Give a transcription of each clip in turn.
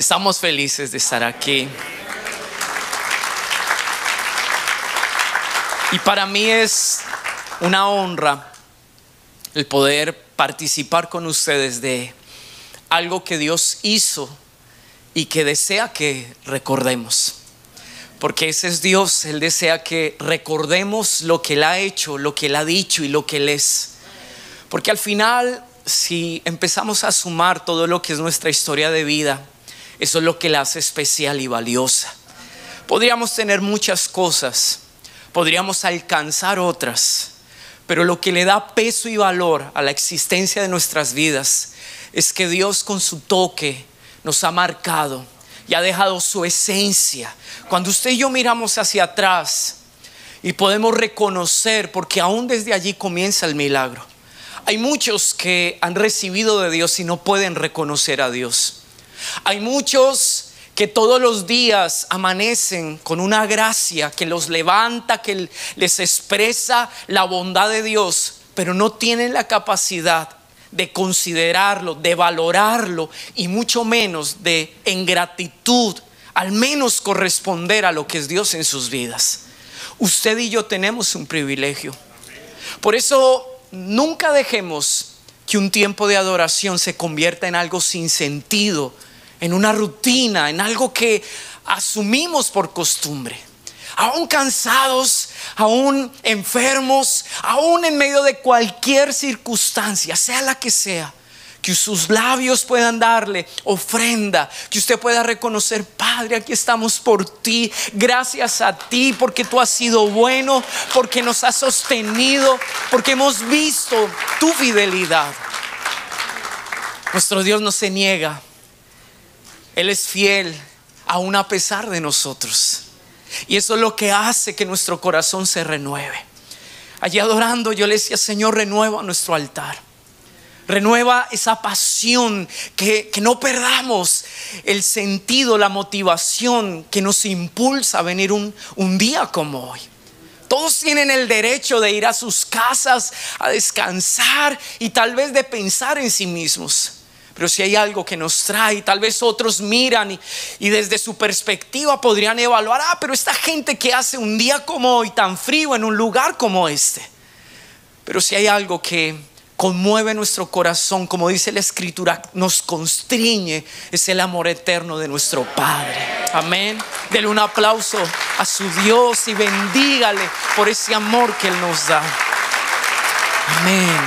Estamos felices de estar aquí. Y para mí es una honra el poder participar con ustedes de algo que Dios hizo y que desea que recordemos. Porque ese es Dios. Él desea que recordemos lo que Él ha hecho, lo que Él ha dicho y lo que Él es. Porque al final, si empezamos a sumar todo lo que es nuestra historia de vida, eso es lo que la hace especial y valiosa. Podríamos tener muchas cosas, podríamos alcanzar otras, pero lo que le da peso y valor a la existencia de nuestras vidas es que Dios con su toque nos ha marcado y ha dejado su esencia. Cuando usted y yo miramos hacia atrás y podemos reconocer, porque aún desde allí comienza el milagro. Hay muchos que han recibido de Dios y no pueden reconocer a Dios. Hay muchos que todos los días amanecen con una gracia que los levanta, que les expresa la bondad de Dios, pero no tienen la capacidad de considerarlo, de valorarlo y mucho menos de, en gratitud, al menos corresponder a lo que es Dios en sus vidas. Usted y yo tenemos un privilegio. Por eso nunca dejemos que un tiempo de adoración se convierta en algo sin sentido, en una rutina, en algo que asumimos por costumbre. Aún cansados, aún enfermos, aún en medio de cualquier circunstancia, sea la que sea, que sus labios puedan darle ofrenda, que usted pueda reconocer: Padre, aquí estamos por ti, gracias a ti, porque tú has sido bueno, porque nos has sostenido, porque hemos visto tu fidelidad. Nuestro Dios no se niega. Él es fiel aún a pesar de nosotros. Y eso es lo que hace que nuestro corazón se renueve. Allí adorando yo le decía: Señor, renueva nuestro altar. Renueva esa pasión, que no perdamos el sentido, la motivación que nos impulsa a venir un día como hoy. Todos tienen el derecho de ir a sus casas a descansar y tal vez de pensar en sí mismos. Pero si hay algo que nos trae, tal vez otros miran y desde su perspectiva podrían evaluar: pero esta gente que hace un día como hoy tan frío en un lugar como este. Pero si hay algo que conmueve nuestro corazón, como dice la Escritura, nos constriñe, es el amor eterno de nuestro Padre. Amén. Dele un aplauso a su Dios y bendígale por ese amor que Él nos da. Amén.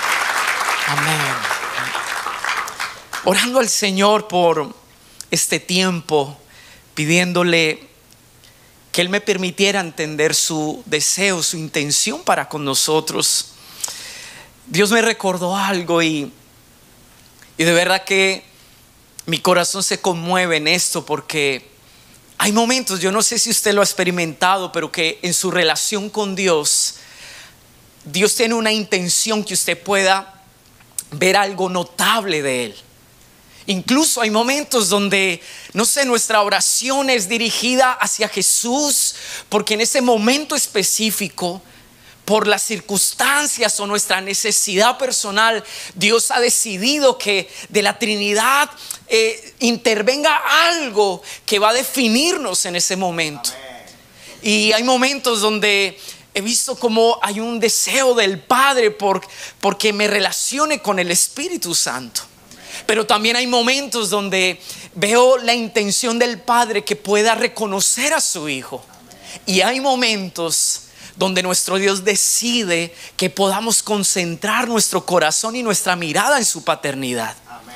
Amén. Orando al Señor por este tiempo, pidiéndole que Él me permitiera entender su deseo, su intención para con nosotros. Dios me recordó algo y de verdad que mi corazón se conmueve en esto, porque hay momentos, yo no sé si usted lo ha experimentado, pero que en su relación con Dios, Dios tiene una intención que usted pueda ver algo notable de Él. Incluso hay momentos donde, no sé, nuestra oración es dirigida hacia Jesús, porque en ese momento específico, por las circunstancias o nuestra necesidad personal, Dios ha decidido que de la Trinidad intervenga algo que va a definirnos en ese momento. Y hay momentos donde he visto como hay un deseo del Padre porque me relacione con el Espíritu Santo. Pero también hay momentos donde veo la intención del Padre que pueda reconocer a su Hijo. Y hay momentos donde nuestro Dios decide que podamos concentrar nuestro corazón y nuestra mirada en su paternidad.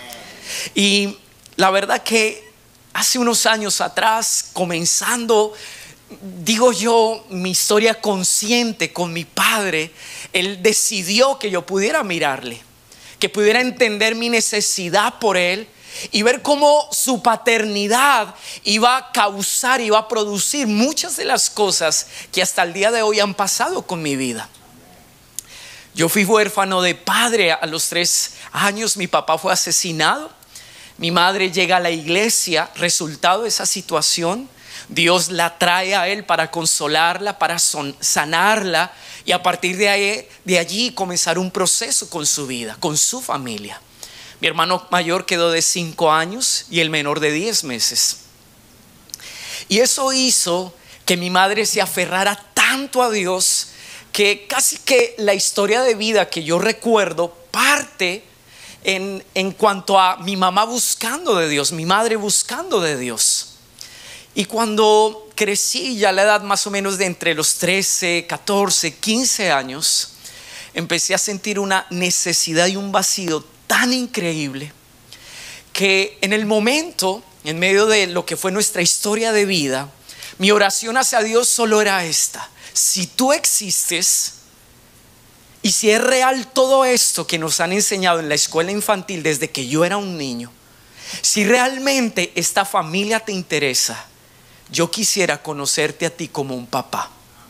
Y la verdad que hace unos años atrás, comenzando, digo yo, mi historia consciente con mi padre, Él decidió que yo pudiera mirarle, que pudiera entender mi necesidad por Él y ver cómo su paternidad iba a causar, iba a producir muchas de las cosas que hasta el día de hoy han pasado con mi vida. Yo fui huérfano de padre a los 3 años. Mi papá fue asesinado. Mi madre llega a la iglesia, resultado de esa situación. Dios la trae a Él para consolarla, para sanarla, y a partir de allí comenzar un proceso con su vida, con su familia. Mi hermano mayor quedó de 5 años y el menor de 10 meses. Y eso hizo que mi madre se aferrara tanto a Dios que casi que la historia de vida que yo recuerdo parte en cuanto a mi mamá buscando de Dios, mi madre buscando de Dios. Y cuando crecí, ya a la edad más o menos de entre los 13, 14, 15 años, empecé a sentir una necesidad y un vacío tan increíble que en el momento, en medio de lo que fue nuestra historia de vida, mi oración hacia Dios solo era esta: si tú existes y si es real todo esto que nos han enseñado en la escuela infantil desde que yo era un niño, si realmente esta familia te interesa, yo quisiera conocerte a ti como un papá.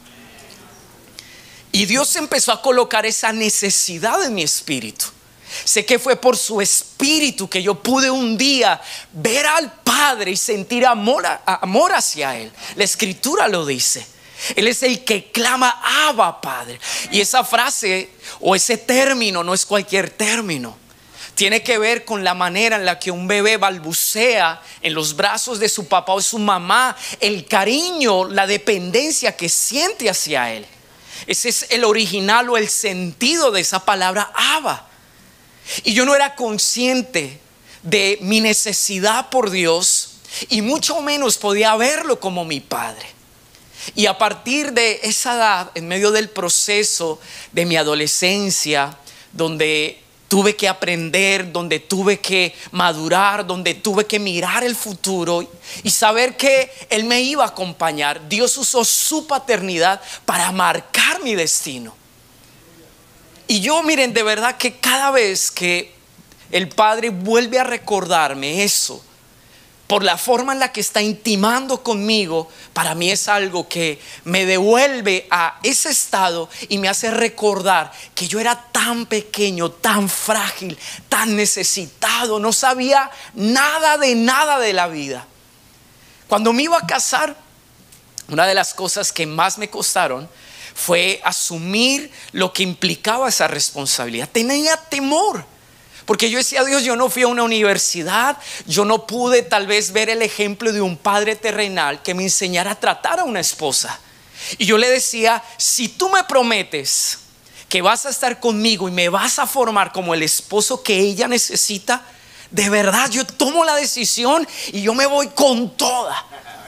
Y Dios empezó a colocar esa necesidad en mi espíritu. Sé que fue por su espíritu que yo pude un día ver al Padre y sentir amor hacia Él. La Escritura lo dice. Él es el que clama Abba, Padre. Y esa frase o ese término no es cualquier término. Tiene que ver con la manera en la que un bebé balbucea en los brazos de su papá o su mamá, el cariño, la dependencia que siente hacia Él. Ese es el original o el sentido de esa palabra Abba. Y yo no era consciente de mi necesidad por Dios y mucho menos podía verlo como mi Padre. Y a partir de esa edad, en medio del proceso de mi adolescencia, donde tuve que aprender, donde tuve que madurar, donde tuve que mirar el futuro y saber que Él me iba a acompañar, Dios usó su paternidad para marcar mi destino. Y yo, miren, de verdad que cada vez que el Padre vuelve a recordarme eso, por la forma en la que está intimando conmigo, para mí es algo que me devuelve a ese estado y me hace recordar que yo era tan pequeño, tan frágil, tan necesitado, no sabía nada de la vida. Cuando me iba a casar, una de las cosas que más me costaron fue asumir lo que implicaba esa responsabilidad. Tenía temor, porque yo decía: Dios, yo no fui a una universidad, yo no pude tal vez ver el ejemplo de un padre terrenal que me enseñara a tratar a una esposa. Y yo le decía: si tú me prometes que vas a estar conmigo y me vas a formar como el esposo que ella necesita, de verdad yo tomo la decisión y yo me voy con toda.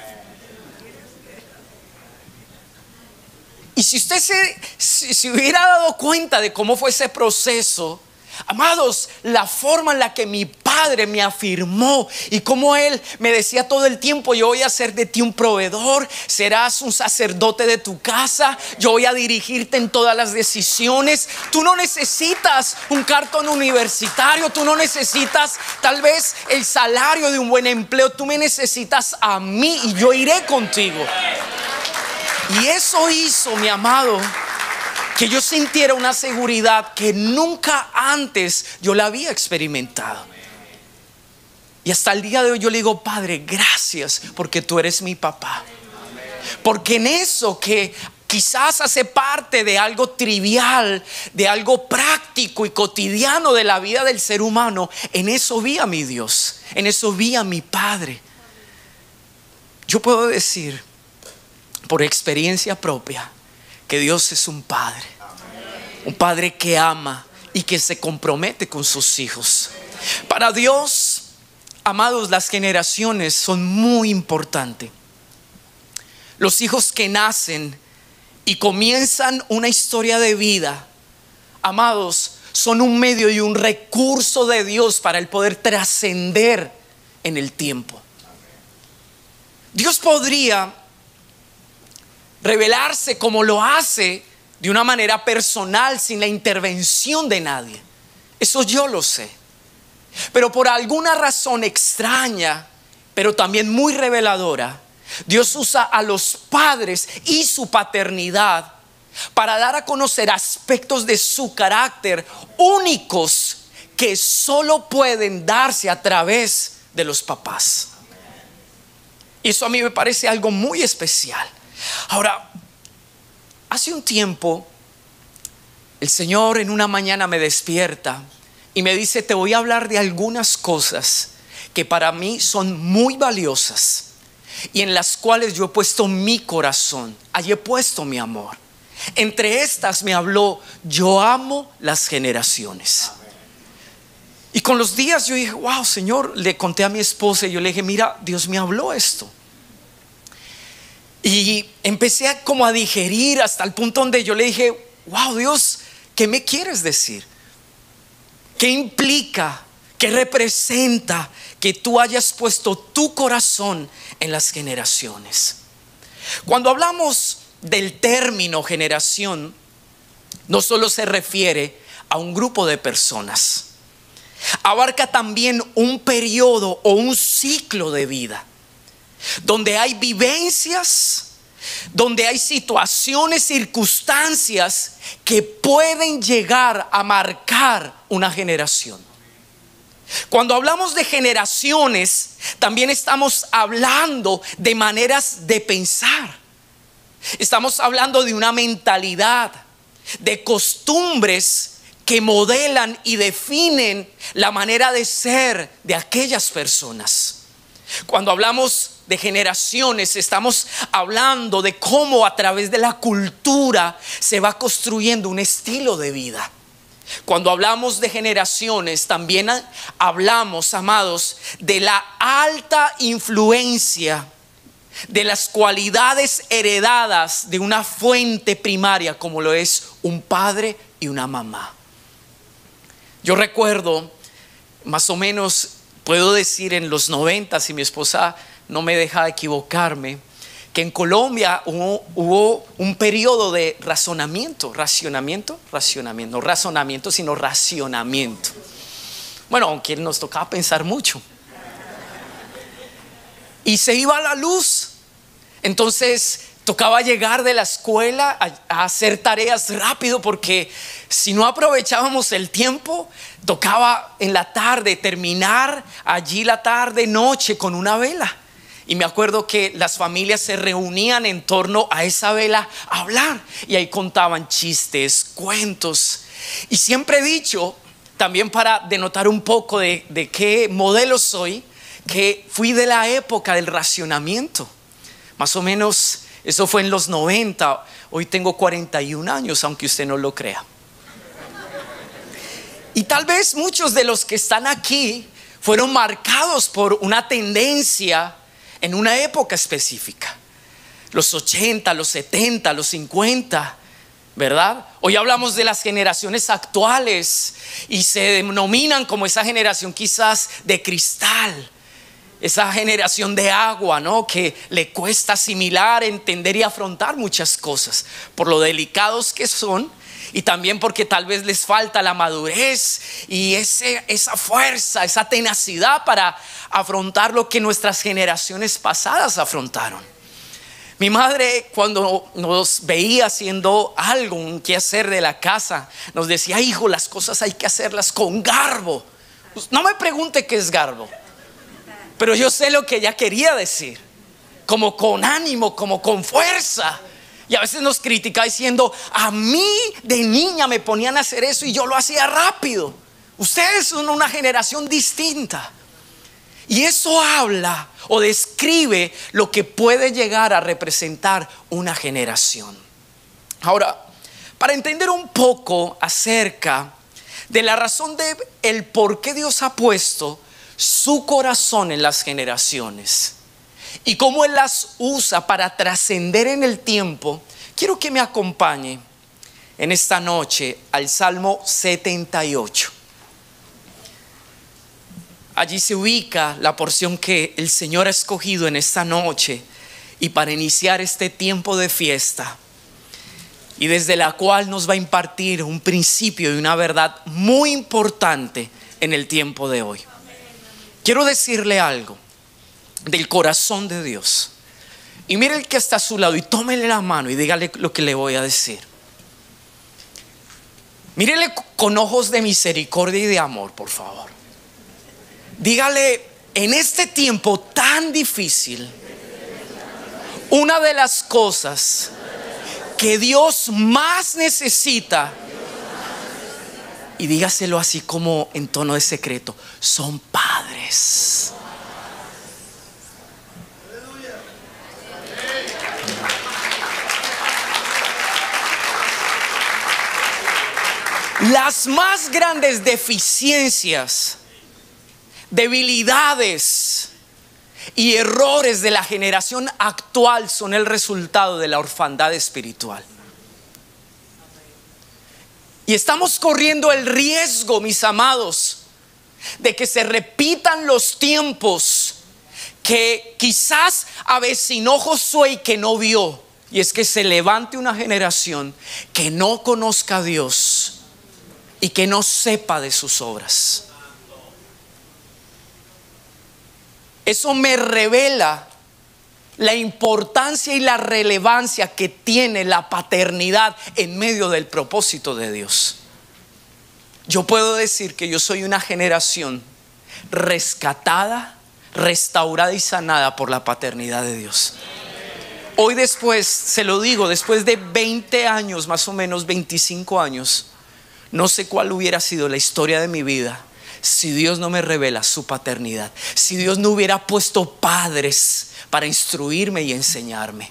Y si usted se hubiera dado cuenta de cómo fue ese proceso, amados, la forma en la que mi padre me afirmó y cómo él me decía todo el tiempo: yo voy a hacer de ti un proveedor, serás un sacerdote de tu casa, yo voy a dirigirte en todas las decisiones. Tú no necesitas un cartón universitario, tú no necesitas tal vez el salario de un buen empleo, tú me necesitas a mí y yo iré contigo. Y eso hizo, mi amado, que yo sintiera una seguridad que nunca antes yo la había experimentado. Y hasta el día de hoy yo le digo: Padre, gracias porque tú eres mi papá. Porque en eso que quizás hace parte de algo trivial, de algo práctico y cotidiano de la vida del ser humano, en eso vi a mi Dios, en eso vi a mi Padre. Yo puedo decir por experiencia propia que Dios es un padre, un padre que ama y que se compromete con sus hijos. Para Dios, amados, las generaciones son muy importantes. Los hijos que nacen y comienzan una historia de vida, amados, son un medio y un recurso de Dios para el poder trascender en el tiempo. Dios podría revelarse como lo hace de una manera personal, sin la intervención de nadie. Eso yo lo sé. Pero por alguna razón extraña, pero también muy reveladora, Dios usa a los padres y su paternidad para dar a conocer aspectos de su carácter únicos que solo pueden darse a través de los papás. Y eso a mí me parece algo muy especial. Ahora, hace un tiempo el Señor en una mañana me despierta y me dice: te voy a hablar de algunas cosas que para mí son muy valiosas y en las cuales yo he puesto mi corazón, allí he puesto mi amor. Entre estas me habló: yo amo las generaciones. Y con los días yo dije: wow, Señor. Le conté a mi esposa y yo le dije: mira, Dios me habló esto. Y empecé como a digerir hasta el punto donde yo le dije: wow, Dios, ¿qué me quieres decir? ¿Qué implica? ¿Qué representa que tú hayas puesto tu corazón en las generaciones? Cuando hablamos del término generación, no solo se refiere a un grupo de personas, abarca también un periodo o un ciclo de vida donde hay vivencias, donde hay situaciones, circunstancias que pueden llegar a marcar una generación. Cuando hablamos de generaciones, también estamos hablando de maneras de pensar. Estamos hablando de una mentalidad, de costumbres que modelan y definen la manera de ser de aquellas personas. Cuando hablamos de generaciones, estamos hablando de cómo a través de la cultura se va construyendo un estilo de vida. Cuando hablamos de generaciones, también hablamos, amados, de la alta influencia de las cualidades heredadas de una fuente primaria como lo es un padre y una mamá. Yo recuerdo, más o menos, puedo decir en los 90, si mi esposa no me deja equivocarme, que en Colombia hubo un periodo de racionamiento. Bueno, aunque nos tocaba pensar mucho. Y se iba la luz. Entonces tocaba llegar de la escuela a hacer tareas rápido, porque si no aprovechábamos el tiempo, tocaba en la tarde terminar allí la tarde, noche con una vela. Y me acuerdo que las familias se reunían en torno a esa vela a hablar, y ahí contaban chistes, cuentos. Y siempre he dicho, también para denotar un poco de qué modelo soy, que fui de la época del racionamiento. Más o menos eso fue en los 90. Hoy tengo 41 años, aunque usted no lo crea. Y tal vez muchos de los que están aquí fueron marcados por una tendencia en una época específica. Los 80, los 70, los 50, ¿verdad? Hoy hablamos de las generaciones actuales y se denominan como esa generación quizás de cristal, esa generación de agua, ¿no? Que le cuesta asimilar, entender y afrontar muchas cosas por lo delicados que son, y también porque tal vez les falta la madurez y esa fuerza, esa tenacidad para afrontar lo que nuestras generaciones pasadas afrontaron. Mi madre, cuando nos veía haciendo algo, un quehacer de la casa, nos decía: hijo, las cosas hay que hacerlas con garbo. No me pregunte qué es garbo, pero yo sé lo que ella quería decir, como con ánimo, como con fuerza. Y a veces nos critica diciendo: a mí de niña me ponían a hacer eso y yo lo hacía rápido. Ustedes son una generación distinta. Y eso habla o describe lo que puede llegar a representar una generación. Ahora, para entender un poco acerca de la razón de el por qué Dios ha puesto su corazón en las generaciones y cómo Él las usa para trascender en el tiempo, quiero que me acompañe en esta noche al Salmo 78. Allí se ubica la porción que el Señor ha escogido en esta noche y para iniciar este tiempo de fiesta, y desde la cual nos va a impartir un principio y una verdad muy importante en el tiempo de hoy. Quiero decirle algo del corazón de Dios, y mire el que está a su lado y tómele la mano y dígale lo que le voy a decir. Mírele con ojos de misericordia y de amor, por favor. Dígale: en este tiempo tan difícil, una de las cosas que Dios más necesita Y dígaselo así como en tono de secreto: son padres. Las más grandes deficiencias, debilidades y errores de la generación actual son el resultado de la orfandad espiritual. Y estamos corriendo el riesgo, mis amados, de que se repitan los tiempos que quizás avecinó Josué y que no vio. Y es que se levante una generación que no conozca a Dios y que no sepa de sus obras. Eso me revela la importancia y la relevancia que tiene la paternidad en medio del propósito de Dios. Yo puedo decir que yo soy una generación rescatada, restaurada y sanada por la paternidad de Dios. Hoy, después, se lo digo, después de 20 años, más o menos 25 años, no sé cuál hubiera sido la historia de mi vida si Dios no me revela su paternidad, si Dios no hubiera puesto padres para instruirme y enseñarme.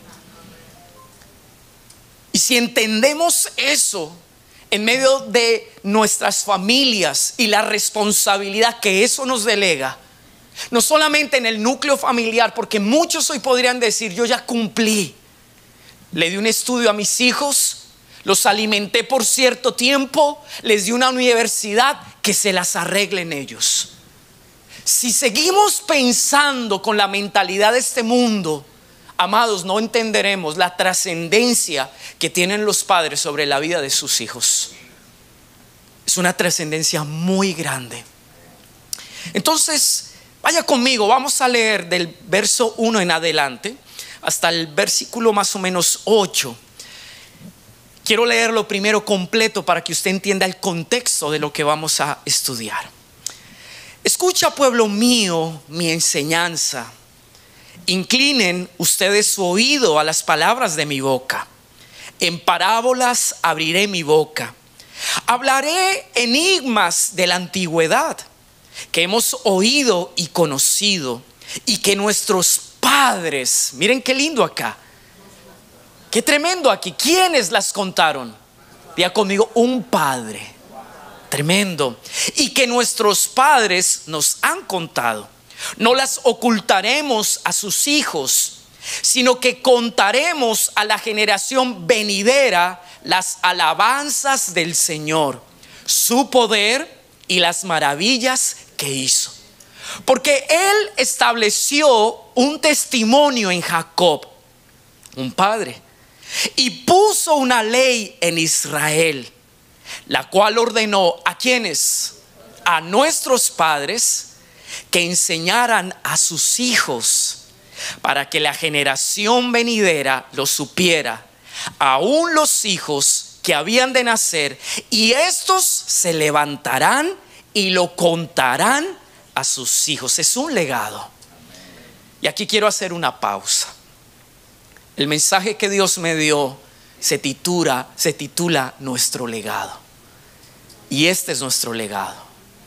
Y si entendemos eso en medio de nuestras familias y la responsabilidad que eso nos delega, no solamente en el núcleo familiar, porque muchos hoy podrían decir: yo ya cumplí, le di un estudio a mis hijos, los alimenté por cierto tiempo, les di una universidad, que se las arreglen ellos. Si seguimos pensando con la mentalidad de este mundo, amados, no entenderemos la trascendencia que tienen los padres sobre la vida de sus hijos. Es una trascendencia muy grande. Entonces, vaya conmigo, vamos a leer del verso 1 en adelante hasta el versículo más o menos 8. Quiero leerlo primero completo para que usted entienda el contexto de lo que vamos a estudiar. Escucha, pueblo mío, mi enseñanza. Inclinen ustedes su oído a las palabras de mi boca. En parábolas abriré mi boca. Hablaré enigmas de la antigüedad que hemos oído y conocido, y que nuestros padres, miren qué lindo acá, qué tremendo aquí. ¿Quiénes las contaron? Diga conmigo: un padre. Tremendo. Y que nuestros padres nos han contado. No las ocultaremos a sus hijos, sino que contaremos a la generación venidera las alabanzas del Señor, su poder y las maravillas que hizo. Porque Él estableció un testimonio en Jacob, un padre, y puso una ley en Israel, la cual ordenó ¿a quiénes? A nuestros padres, que enseñaran a sus hijos, para que la generación venidera lo supiera, aún los hijos que habían de nacer, y estos se levantarán y lo contarán a sus hijos. Es un legado. Y aquí quiero hacer una pausa. El mensaje que Dios me dio se titula Nuestro legado. Y este es nuestro legado: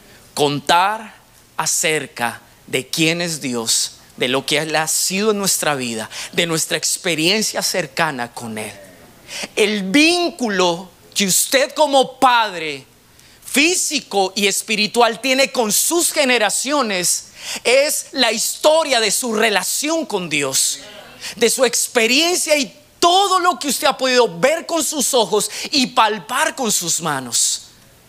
contar acerca de quién es Dios, de lo que Él ha sido en nuestra vida, de nuestra experiencia cercana con Él. El vínculo que usted como padre físico y espiritual tiene con sus generaciones es la historia de su relación con Dios, de su experiencia y todo lo que usted ha podido ver con sus ojos y palpar con sus manos.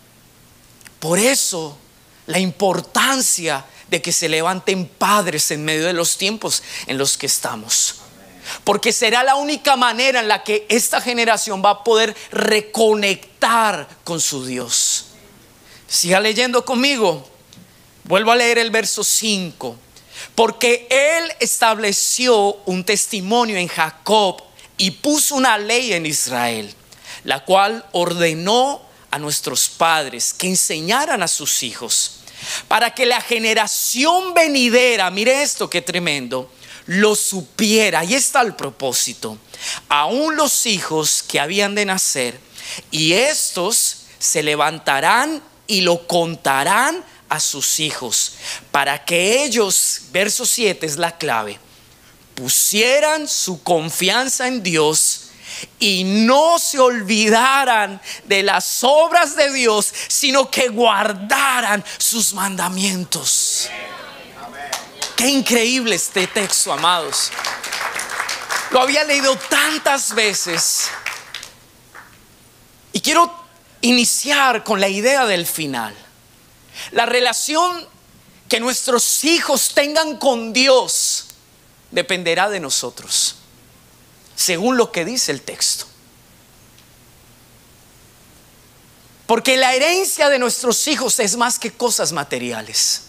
Por eso la importancia de que se levanten padres en medio de los tiempos en los que estamos, porque será la única manera en la que esta generación va a poder reconectar con su Dios. Siga leyendo conmigo. Vuelvo a leer el verso 5. Porque Él estableció un testimonio en Jacob y puso una ley en Israel, la cual ordenó a nuestros padres que enseñaran a sus hijos, para que la generación venidera, mire esto qué tremendo, lo supiera. Ahí está el propósito. Aún los hijos que habían de nacer, y estos se levantarán y lo contarán a sus hijos, para que ellos, verso 7 es la clave, pusieran su confianza en Dios y no se olvidaran de las obras de Dios, sino que guardaran sus mandamientos. Qué increíble este texto, amados. Lo había leído tantas veces y quiero iniciar con la idea del final. La relación que nuestros hijos tengan con Dios dependerá de nosotros, según lo que dice el texto. Porque la herencia de nuestros hijos es más que cosas materiales.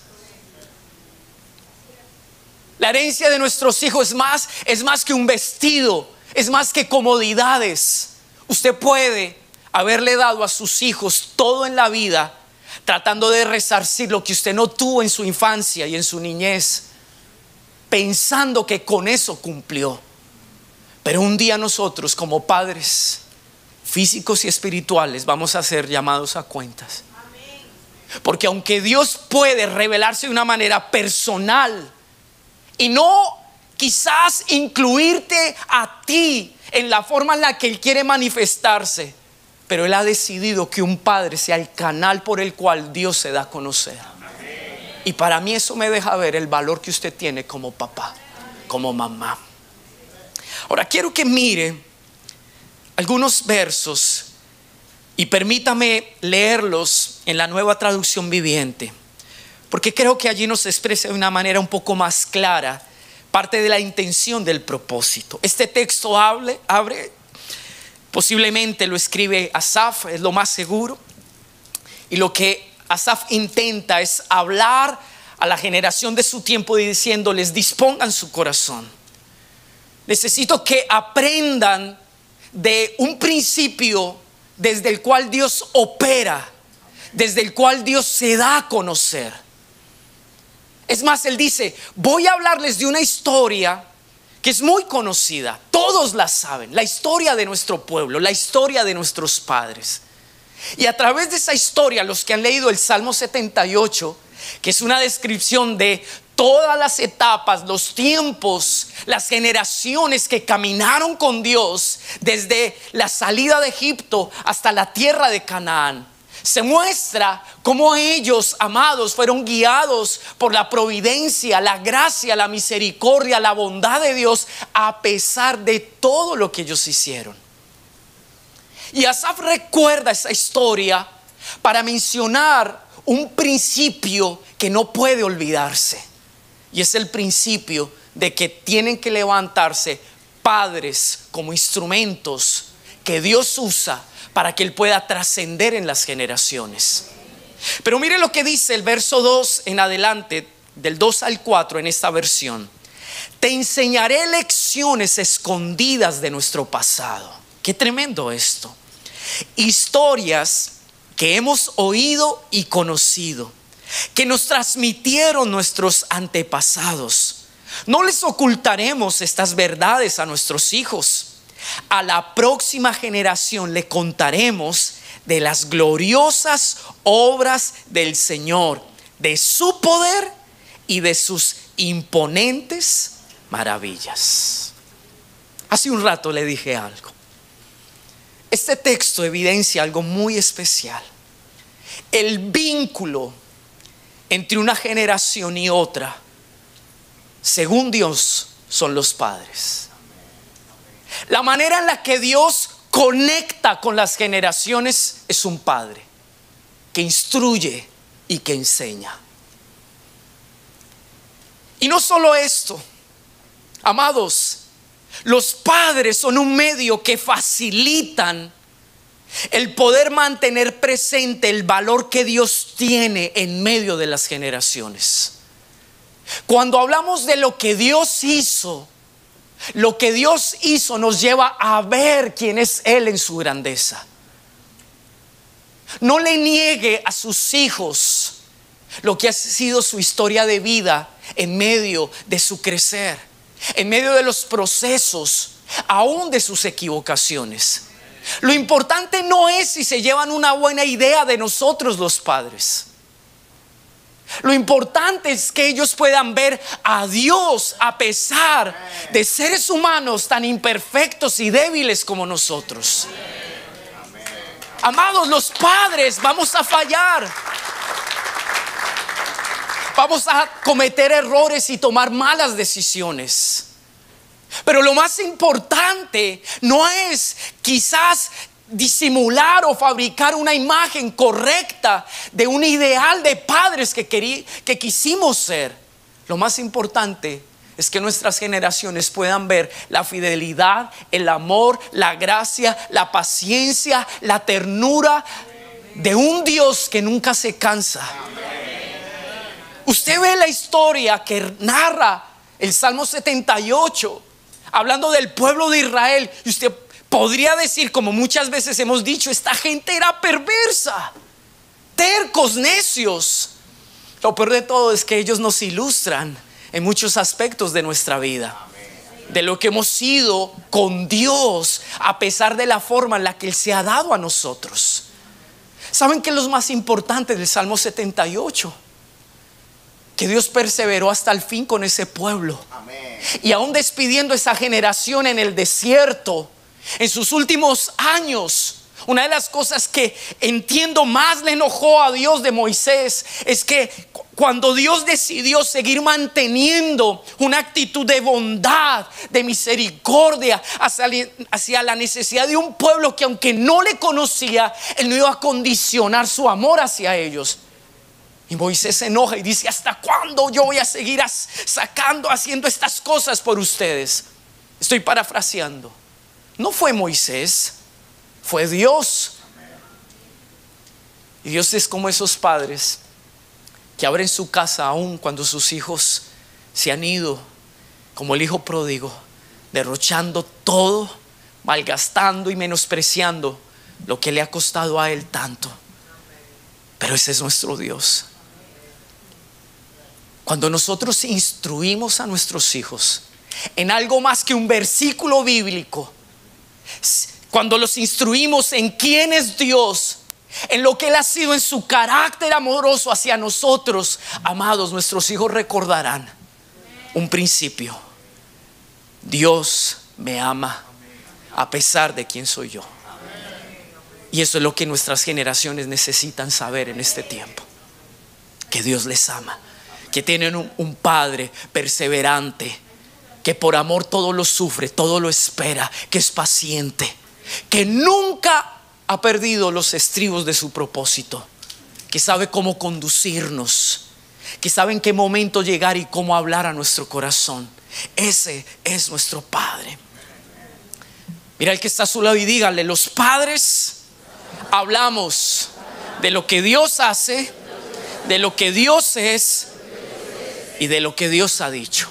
La herencia de nuestros hijos es más que un vestido, es más que comodidades. Usted puede haberle dado a sus hijos todo en la vida, tratando de resarcir lo que usted no tuvo en su infancia y en su niñez, pensando que con eso cumplió. Pero un día nosotros, como padres físicos y espirituales, vamos a ser llamados a cuentas. Porque aunque Dios puede revelarse de una manera personal y no quizás incluirte a ti en la forma en la que Él quiere manifestarse, pero Él ha decidido que un padre sea el canal por el cual Dios se da a conocer. Y para mí eso me deja ver el valor que usted tiene como papá, como mamá. Ahora quiero que mire algunos versos y permítame leerlos en la Nueva Traducción Viviente, porque creo que allí nos expresa de una manera un poco más clara parte de la intención del propósito. Este texto abre, posiblemente lo escribe Asaf, es lo más seguro, y lo que Asaf intenta es hablar a la generación de su tiempo y diciéndoles: dispongan su corazón. Necesito que aprendan de un principio desde el cual Dios opera, desde el cual Dios se da a conocer. Es más, Él dice: voy a hablarles de una historia que es muy conocida, todos la saben, la historia de nuestro pueblo, la historia de nuestros padres. Y a través de esa historia, los que han leído el Salmo 78, que es una descripción de todas las etapas, los tiempos, las generaciones que caminaron con Dios desde la salida de Egipto hasta la tierra de Canaán, se muestra cómo ellos, amados, fueron guiados por la providencia, la gracia, la misericordia, la bondad de Dios, a pesar de todo lo que ellos hicieron. Y Asaf recuerda esa historia para mencionar un principio que no puede olvidarse, y es el principio de que tienen que levantarse padres como instrumentos que Dios usa para que Él pueda trascender en las generaciones. Pero mire lo que dice el verso 2 en adelante, del 2 al 4 en esta versión: te enseñaré lecciones escondidas de nuestro pasado. Qué tremendo esto. Historias que hemos oído y conocido, que nos transmitieron nuestros antepasados. No les ocultaremos estas verdades a nuestros hijos. A la próxima generación le contaremos de las gloriosas obras del Señor, de su poder y de sus imponentes maravillas. Hace un rato le dije algo. Este texto evidencia algo muy especial: el vínculo entre una generación y otra, según Dios, son los padres. La manera en la que Dios conecta con las generaciones es un padre que instruye y que enseña. Y no solo esto, amados, los padres son un medio que facilitan el poder mantener presente el valor que Dios tiene en medio de las generaciones. Cuando hablamos de lo que Dios hizo, lo que Dios hizo nos lleva a ver quién es Él en su grandeza. No le niegue a sus hijos lo que ha sido su historia de vida en medio de su crecer, en medio de los procesos, aún de sus equivocaciones. Lo importante no es si se llevan una buena idea de nosotros los padres. Lo importante es que ellos puedan ver a Dios a pesar de seres humanos tan imperfectos y débiles como nosotros. Amados, los padres vamos a fallar. Vamos a cometer errores y tomar malas decisiones. Pero lo más importante no es quizás disimular o fabricar una imagen correcta de un ideal de padres que quisimos ser. Lo más importante es que nuestras generaciones puedan ver la fidelidad, el amor, la gracia, la paciencia, la ternura de un Dios que nunca se cansa. Usted ve la historia que narra el Salmo 78, hablando del pueblo de Israel, y usted podría decir, como muchas veces hemos dicho, esta gente era perversa, tercos, necios. Lo peor de todo es que ellos nos ilustran en muchos aspectos de nuestra vida, de lo que hemos sido con Dios, a pesar de la forma en la que Él se ha dado a nosotros. ¿Saben qué es lo más importante del Salmo 78? Que Dios perseveró hasta el fin con ese pueblo. Amén. Y aún despidiendo esa generación en el desierto, en sus últimos años, una de las cosas que entiendo más le enojó a Dios de Moisés es que cuando Dios decidió seguir manteniendo una actitud de bondad, de misericordia hacia la necesidad de un pueblo que, aunque no le conocía, Él no iba a condicionar su amor hacia ellos. Y Moisés se enoja y dice: ¿hasta cuándo yo voy a seguir haciendo estas cosas por ustedes? Estoy parafraseando. No fue Moisés, fue Dios. Y Dios es como esos padres que abren su casa aún cuando sus hijos se han ido, como el hijo pródigo, derrochando todo, malgastando y menospreciando lo que le ha costado a él tanto. Pero ese es nuestro Dios. Cuando nosotros instruimos a nuestros hijos en algo más que un versículo bíblico, cuando los instruimos en quién es Dios, en lo que Él ha sido en su carácter amoroso hacia nosotros, amados, nuestros hijos recordarán un principio: Dios me ama a pesar de quién soy yo. Y eso es lo que nuestras generaciones necesitan saber en este tiempo: que Dios les ama, que tienen un padre perseverante, que por amor todo lo sufre, todo lo espera, que es paciente, que nunca ha perdido los estribos de su propósito, que sabe cómo conducirnos, que sabe en qué momento llegar y cómo hablar a nuestro corazón. Ese es nuestro Padre. Mira el que está a su lado y dígale: los padres hablamos de lo que Dios hace, de lo que Dios es y de lo que Dios ha dicho.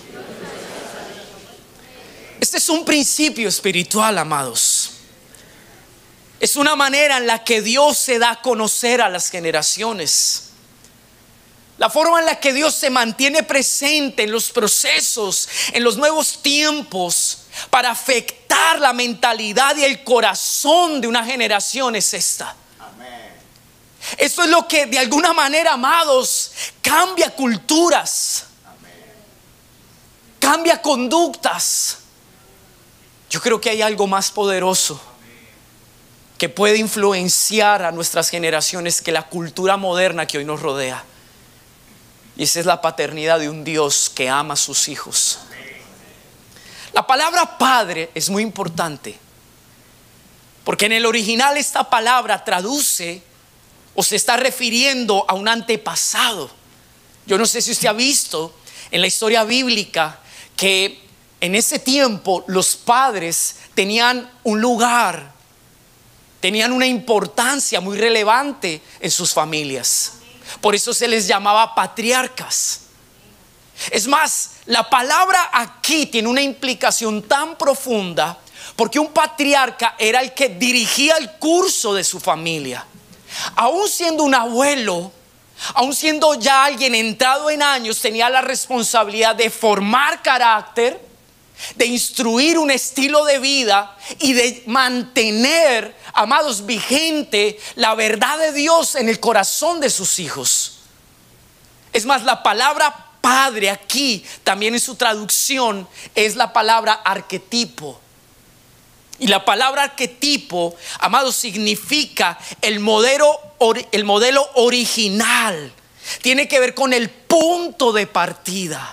Este es un principio espiritual, amados. Es una manera en la que Dios se da a conocer a las generaciones. La forma en la que Dios se mantiene presente en los procesos, en los nuevos tiempos, para afectar la mentalidad y el corazón de una generación es esta. Amén. Esto es lo que de alguna manera, amados, cambia culturas. Amén. Cambia conductas. Yo creo que hay algo más poderoso que puede influenciar a nuestras generaciones que la cultura moderna que hoy nos rodea. Y esa es la paternidad de un Dios que ama a sus hijos. La palabra padre es muy importante, porque en el original esta palabra traduce o se está refiriendo a un antepasado. Yo no sé si usted ha visto en la historia bíblica que en ese tiempo los padres tenían un lugar, tenían una importancia muy relevante en sus familias. Por eso se les llamaba patriarcas. Es más, la palabra aquí tiene una implicación tan profunda, porque un patriarca era el que dirigía el curso de su familia. Aún siendo un abuelo, aún siendo ya alguien entrado en años, tenía la responsabilidad de formar carácter, de instruir un estilo de vida y de mantener, amados, vigente la verdad de Dios en el corazón de sus hijos. Es más, la palabra padre aquí también en su traducción es la palabra arquetipo. Y la palabra arquetipo, amados, significa el modelo original. Tiene que ver con el punto de partida.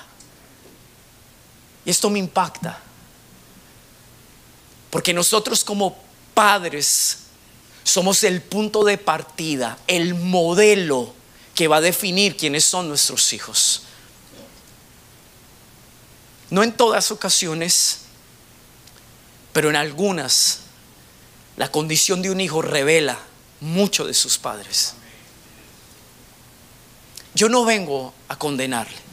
Y esto me impacta, porque nosotros como padres somos el punto de partida, el modelo que va a definir quiénes son nuestros hijos. No en todas ocasiones, pero en algunas, la condición de un hijo revela mucho de sus padres. Yo no vengo a condenarle.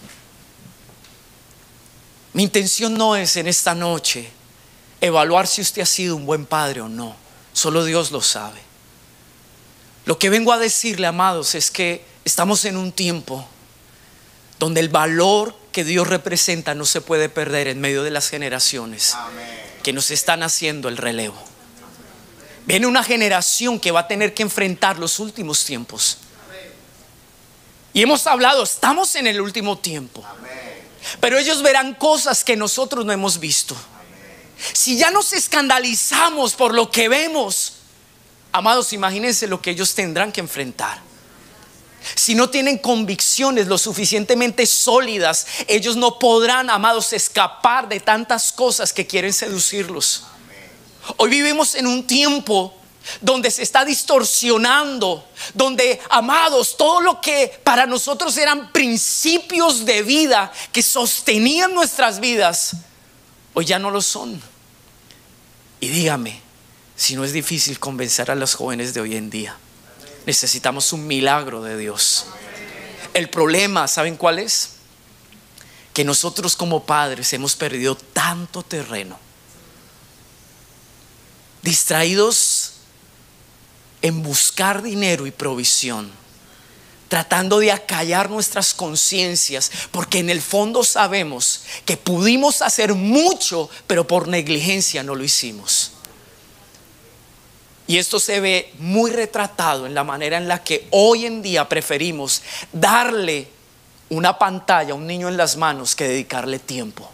Mi intención no es en esta noche evaluar si usted ha sido un buen padre o no. Solo Dios lo sabe. Lo que vengo a decirle, amados, es que estamos en un tiempo donde el valor que Dios representa no se puede perder en medio de las generaciones que nos están haciendo el relevo. Viene una generación que va a tener que enfrentar los últimos tiempos. Y hemos hablado, estamos en el último tiempo. Pero ellos verán cosas que nosotros no hemos visto. Si ya nos escandalizamos por lo que vemos, amados, imagínense lo que ellos tendrán que enfrentar. Si no tienen convicciones lo suficientemente sólidas, ellos no podrán, amados, escapar de tantas cosas que quieren seducirlos. Hoy vivimos en un tiempo donde se está distorsionando, donde, amados, todo lo que para nosotros eran principios de vida que sostenían nuestras vidas, hoy ya no lo son. Y dígame si no es difícil convencer a los jóvenes de hoy en día. Necesitamos un milagro de Dios. El problema, ¿saben cuál es? Que nosotros como padres hemos perdido tanto terreno, distraídos en buscar dinero y provisión, tratando de acallar nuestras conciencias, porque en el fondo sabemos que pudimos hacer mucho, pero por negligencia no lo hicimos. Y esto se ve muy retratado en la manera en la que hoy en día preferimos darle una pantalla a un niño en las manos que dedicarle tiempo.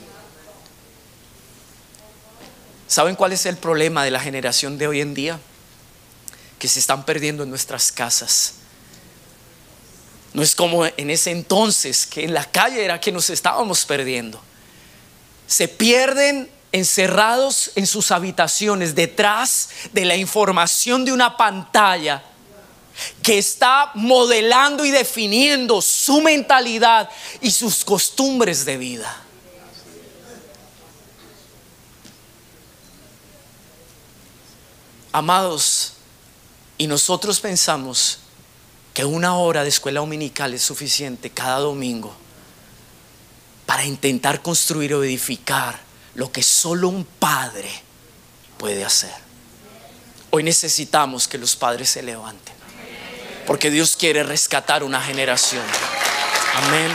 ¿Saben cuál es el problema de la generación de hoy en día? Que se están perdiendo en nuestras casas. No es como en ese entonces, que en la calle era que nos estábamos perdiendo. Se pierden encerrados en sus habitaciones, detrás de la información de una pantalla que está modelando y definiendo su mentalidad y sus costumbres de vida. Amados, y nosotros pensamos que 1 hora de escuela dominical es suficiente cada domingo para intentar construir o edificar lo que solo un padre puede hacer. Hoy necesitamos que los padres se levanten, porque Dios quiere rescatar una generación. Amén.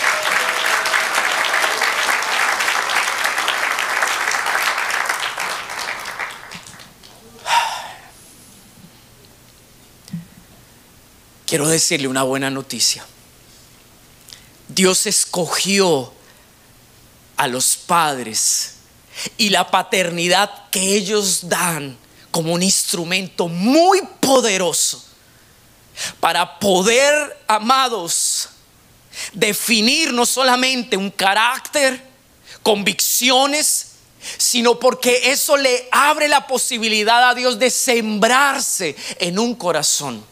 Quiero decirle una buena noticia. Dios escogió a los padres y la paternidad que ellos dan como un instrumento muy poderoso para poder, amados, definir no solamente un carácter, convicciones, sino porque eso le abre la posibilidad a Dios de sembrarse en un corazón.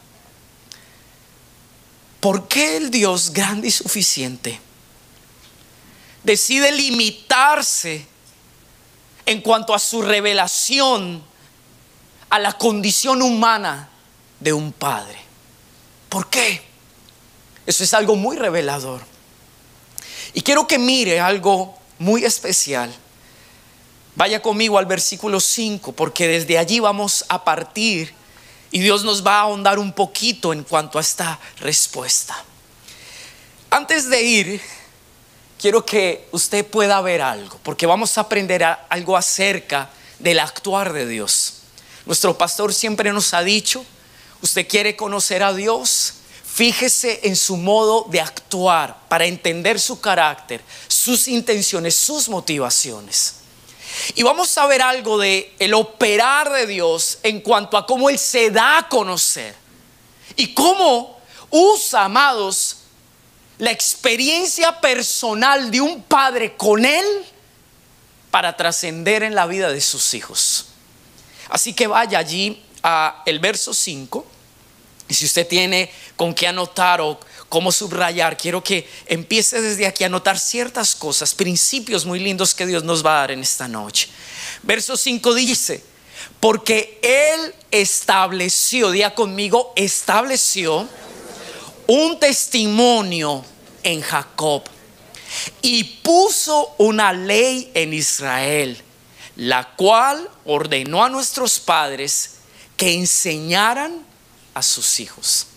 ¿Por qué el Dios grande y suficiente decide limitarse en cuanto a su revelación a la condición humana de un padre? ¿Por qué? Eso es algo muy revelador. Y quiero que mire algo muy especial. Vaya conmigo al versículo 5, porque desde allí vamos a partir y Dios nos va a ahondar un poquito en cuanto a esta respuesta. Antes de ir, quiero que usted pueda ver algo, porque vamos a aprender algo acerca del actuar de Dios. Nuestro pastor siempre nos ha dicho: usted quiere conocer a Dios, fíjese en su modo de actuar para entender su carácter, sus intenciones, sus motivaciones. Y vamos a ver algo de el operar de Dios en cuanto a cómo Él se da a conocer y cómo usa, amados, la experiencia personal de un padre con Él para trascender en la vida de sus hijos. Así que vaya allí a el verso 5, y si usted tiene con qué anotar o cómo subrayar, quiero que empiece desde aquí a anotar ciertas cosas, principios muy lindos que Dios nos va a dar en esta noche. Verso 5 dice: porque Él estableció, diga conmigo, estableció un testimonio en Jacob y puso una ley en Israel, la cual ordenó a nuestros padres que enseñaran a sus hijos.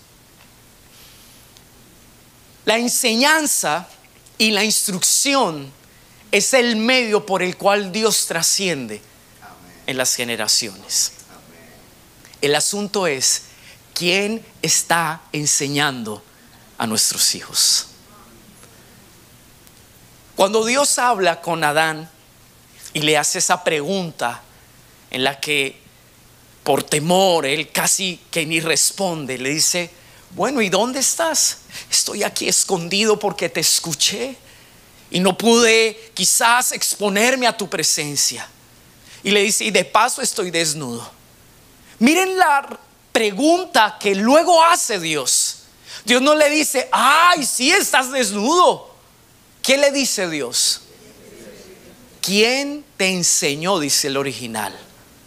La enseñanza y la instrucción es el medio por el cual Dios trasciende en las generaciones. El asunto es: ¿quién está enseñando a nuestros hijos? Cuando Dios habla con Adán y le hace esa pregunta en la que por temor él casi que ni responde, le dice: bueno, ¿y dónde estás? Estoy aquí escondido porque te escuché y no pude quizás exponerme a tu presencia. Y le dice: y de paso estoy desnudo. Miren la pregunta que luego hace Dios. Dios no le dice: ay, sí, estás desnudo. ¿Qué le dice Dios? ¿Quién te enseñó? Dice el original.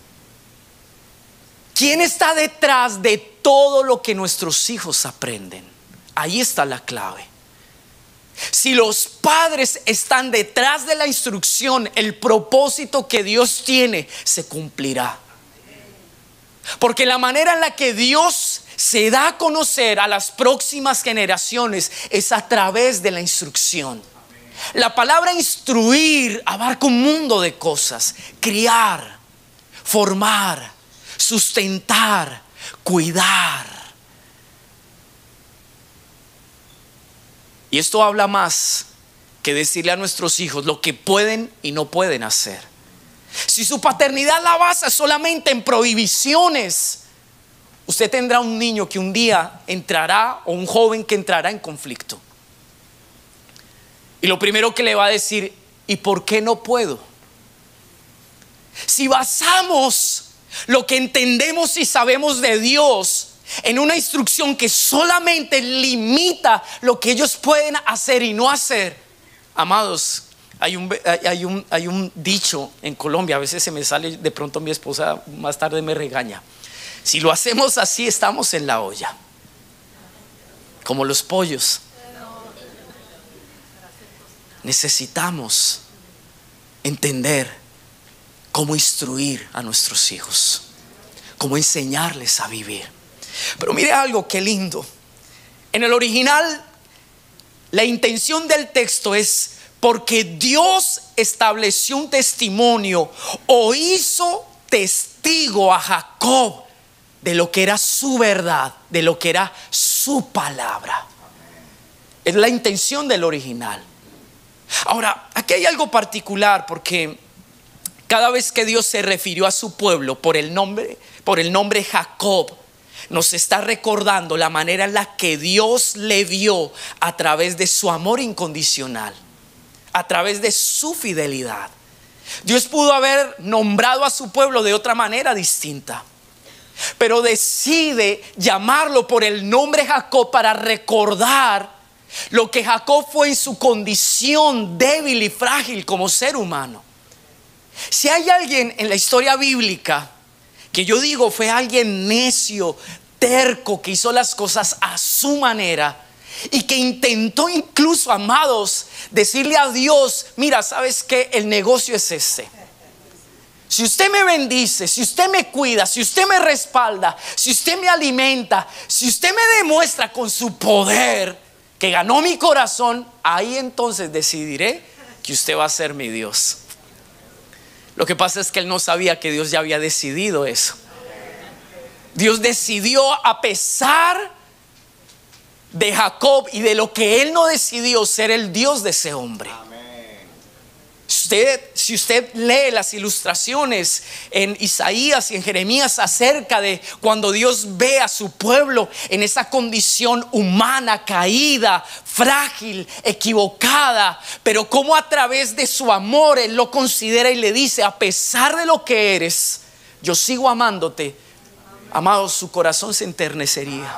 ¿Quién está detrás de todo lo que nuestros hijos aprenden? Ahí está la clave. Si los padres están detrás de la instrucción, el propósito que Dios tiene se cumplirá. Porque la manera en la que Dios se da a conocer a las próximas generaciones es a través de la instrucción. La palabra instruir abarca un mundo de cosas: criar, formar, sustentar, cuidar. Y esto habla más que decirle a nuestros hijos lo que pueden y no pueden hacer. Si su paternidad la basa solamente en prohibiciones, usted tendrá un niño que un día entrará, o un joven que entrará en conflicto. Y lo primero que le va a decir: ¿y por qué no puedo? Si basamos lo que entendemos y sabemos de Dios en una instrucción que solamente limita lo que ellos pueden hacer y no hacer, amados, hay un dicho en Colombia, a veces se me sale, de pronto mi esposa más tarde me regaña: si lo hacemos así, estamos en la olla, como los pollos. Necesitamos entender cómo instruir a nuestros hijos, cómo enseñarles a vivir. Pero mire algo que lindo. En el original, la intención del texto es: porque Dios estableció un testimonio o hizo testigo a Jacob de lo que era su verdad, de lo que era su palabra. Es la intención del original. Ahora, aquí hay algo particular, porque cada vez que Dios se refirió a su pueblo por el nombre Jacob, nos está recordando la manera en la que Dios le vio a través de su amor incondicional, a través de su fidelidad. Dios pudo haber nombrado a su pueblo de otra manera distinta, pero decide llamarlo por el nombre Jacob para recordar lo que Jacob fue en su condición débil y frágil como ser humano. Si hay alguien en la historia bíblica que yo digo fue alguien necio, terco, que hizo las cosas a su manera y que intentó incluso, amados, decirle a Dios: mira, ¿sabes qué? El negocio es este. Si usted me bendice, si usted me cuida, si usted me respalda, si usted me alimenta, si usted me demuestra con su poder que ganó mi corazón, ahí entonces decidiré que usted va a ser mi Dios. Lo que pasa es que él no sabía que Dios ya había decidido eso. Dios decidió, a pesar de Jacob y de lo que él no decidió, ser el Dios de ese hombre. Si usted lee las ilustraciones en Isaías y en Jeremías acerca de cuando Dios ve a su pueblo en esa condición humana, caída, frágil, equivocada, pero como a través de su amor Él lo considera y le dice: a pesar de lo que eres, yo sigo amándote. Amado, su corazón se enternecería.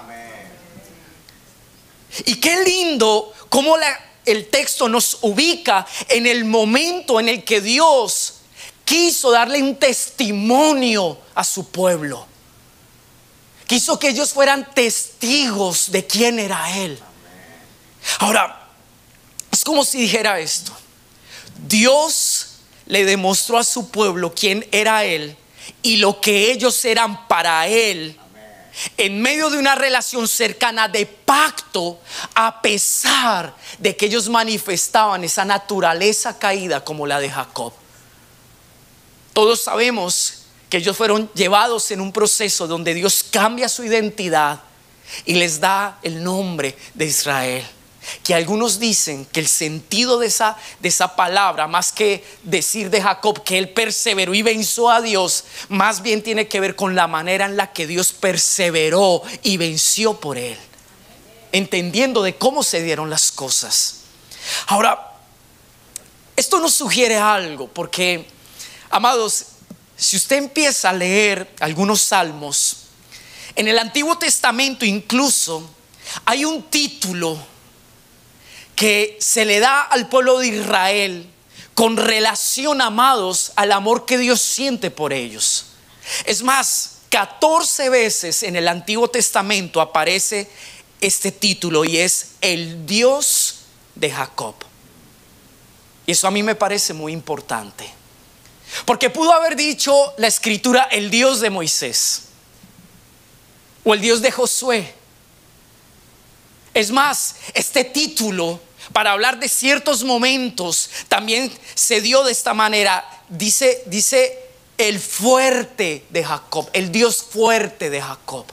Y qué lindo cómo el texto nos ubica en el momento en el que Dios quiso darle un testimonio a su pueblo. Quiso que ellos fueran testigos de quién era Él. Ahora, es como si dijera esto: Dios le demostró a su pueblo quién era Él y lo que ellos eran para Él, en medio de una relación cercana de pacto, a pesar de que ellos manifestaban esa naturaleza caída como la de Jacob. Todos sabemos que ellos fueron llevados en un proceso donde Dios cambia su identidad y les da el nombre de Israel. Que algunos dicen que el sentido de esa palabra, más que decir de Jacob que él perseveró y venció a Dios, más bien tiene que ver con la manera en la que Dios perseveró y venció por él, entendiendo de cómo se dieron las cosas. Ahora, esto nos sugiere algo, porque, amados, si usted empieza a leer algunos salmos, en el Antiguo Testamento incluso hay un título que se le da al pueblo de Israel con relación, amados, al amor que Dios siente por ellos. Es más, 14 veces en el Antiguo Testamento aparece este título, y es el Dios de Jacob. Y eso a mí me parece muy importante, porque pudo haber dicho la Escritura el Dios de Moisés o el Dios de Josué. Es más, este título, para hablar de ciertos momentos, también se dio de esta manera. Dice el fuerte de Jacob, el Dios fuerte de Jacob.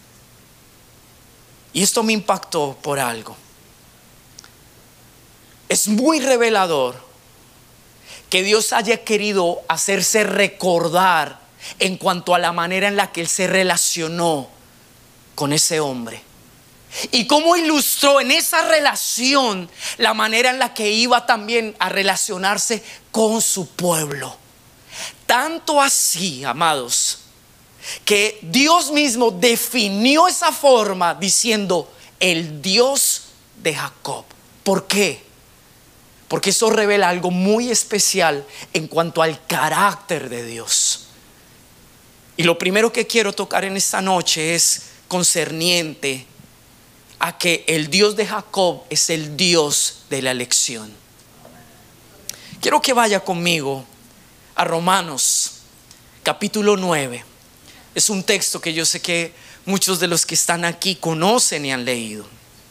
Y esto me impactó por algo. Es muy revelador que Dios haya querido hacerse recordar en cuanto a la manera en la que Él se relacionó con ese hombre. Y cómo ilustró en esa relación la manera en la que iba también a relacionarse con su pueblo. Tanto así, amados, que Dios mismo definió esa forma diciendo el Dios de Jacob. ¿Por qué? Porque eso revela algo muy especial en cuanto al carácter de Dios. Y lo primero que quiero tocar en esta noche es concerniente a que el Dios de Jacob es el Dios de la elección. Quiero que vaya conmigo a Romanos capítulo 9. Es un texto que yo sé que muchos de los que están aquí conocen y han leído.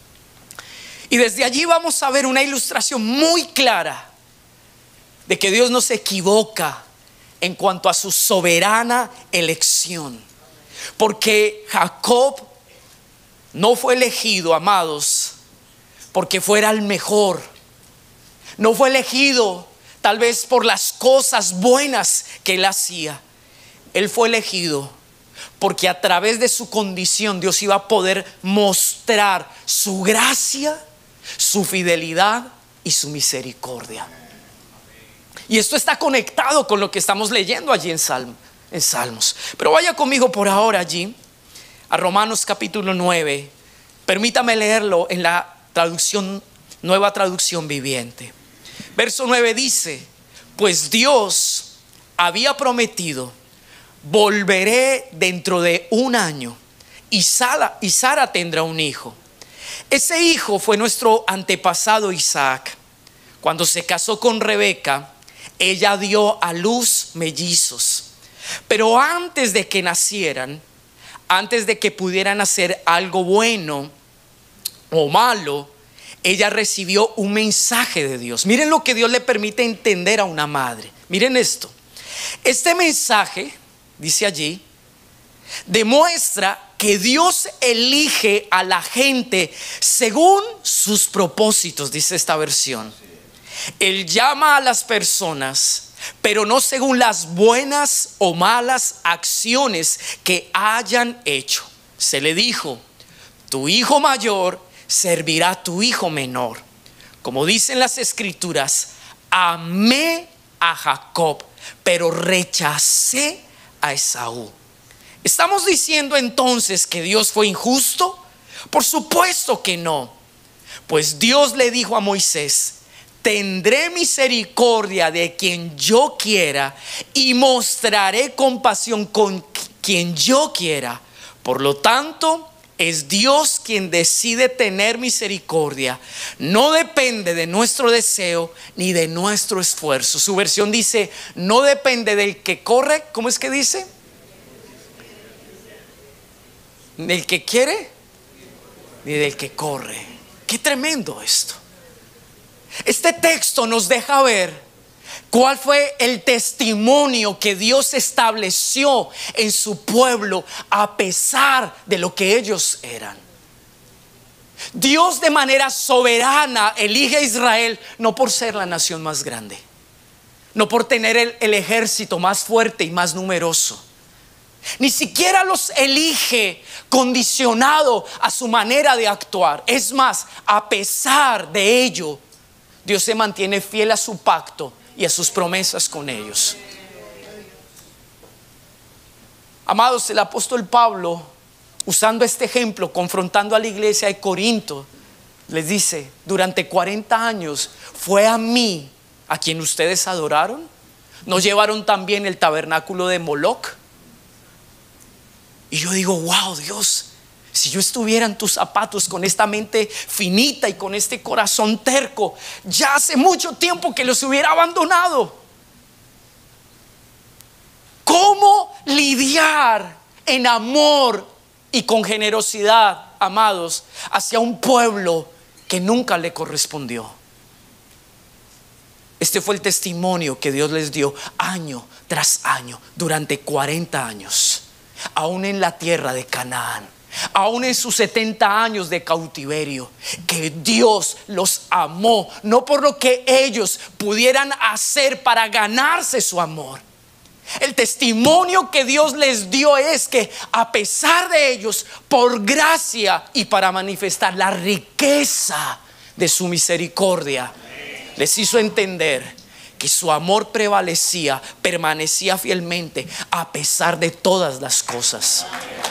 Y desde allí vamos a ver una ilustración muy clara de que Dios no se equivoca en cuanto a su soberana elección. Porque Jacob no fue elegido, amados, porque fuera el mejor. No fue elegido tal vez por las cosas buenas que él hacía. Él fue elegido porque a través de su condición Dios iba a poder mostrar su gracia, su fidelidad y su misericordia. Y esto está conectado con lo que estamos leyendo allí en Salmos. Pero vaya conmigo por ahora allí a Romanos capítulo 9. Permítame leerlo en la Nueva Traducción Viviente. Verso 9 dice: pues Dios había prometido: volveré dentro de un año y Sara tendrá un hijo. Ese hijo fue nuestro antepasado Isaac. Cuando se casó con Rebeca, ella dio a luz mellizos. Pero antes de que nacieran, antes de que pudieran hacer algo bueno o malo, ella recibió un mensaje de Dios. Miren lo que Dios le permite entender a una madre. Miren esto. Este mensaje, dice allí, demuestra que Dios elige a la gente según sus propósitos, dice esta versión. Él llama a las personas, pero no según las buenas o malas acciones que hayan hecho. Se le dijo: tu hijo mayor servirá a tu hijo menor. Como dicen las escrituras, amé a Jacob, pero rechacé a Esaú. ¿Estamos diciendo entonces que Dios fue injusto? Por supuesto que no. Pues Dios le dijo a Moisés: tendré misericordia de quien yo quiera y mostraré compasión con quien yo quiera. Por lo tanto, es Dios quien decide tener misericordia. No depende de nuestro deseo ni de nuestro esfuerzo. Su versión dice: no depende del que corre. ¿Cómo es que dice? ¿Del que quiere? Ni del que corre. Qué tremendo esto. Este texto nos deja ver cuál fue el testimonio que Dios estableció en su pueblo a pesar de lo que ellos eran. Dios de manera soberana elige a Israel no por ser la nación más grande, no por tener el ejército más fuerte y más numeroso. Ni siquiera los elige condicionado a su manera de actuar. Es más, a pesar de ello, Dios se mantiene fiel a su pacto y a sus promesas con ellos. Amados, el apóstol Pablo, usando este ejemplo, confrontando a la iglesia de Corinto, les dice: durante 40 años fue a mí a quien ustedes adoraron. ¿No llevaron también el tabernáculo de Moloc? Y yo digo: wow, Dios, si yo estuviera en tus zapatos, con esta mente finita y con este corazón terco, ya hace mucho tiempo que los hubiera abandonado. ¿Cómo lidiar en amor y con generosidad, amados, hacia un pueblo que nunca le correspondió? Este fue el testimonio que Dios les dio año tras año durante 40 años, aún en la tierra de Canaán. Aún en sus 70 años de cautiverio, que Dios los amó, no por lo que ellos pudieran hacer para ganarse su amor. El testimonio que Dios les dio es que a pesar de ellos, por gracia y para manifestar la riqueza de su misericordia, les hizo entender que su amor prevalecía, permanecía fielmente a pesar de todas las cosas.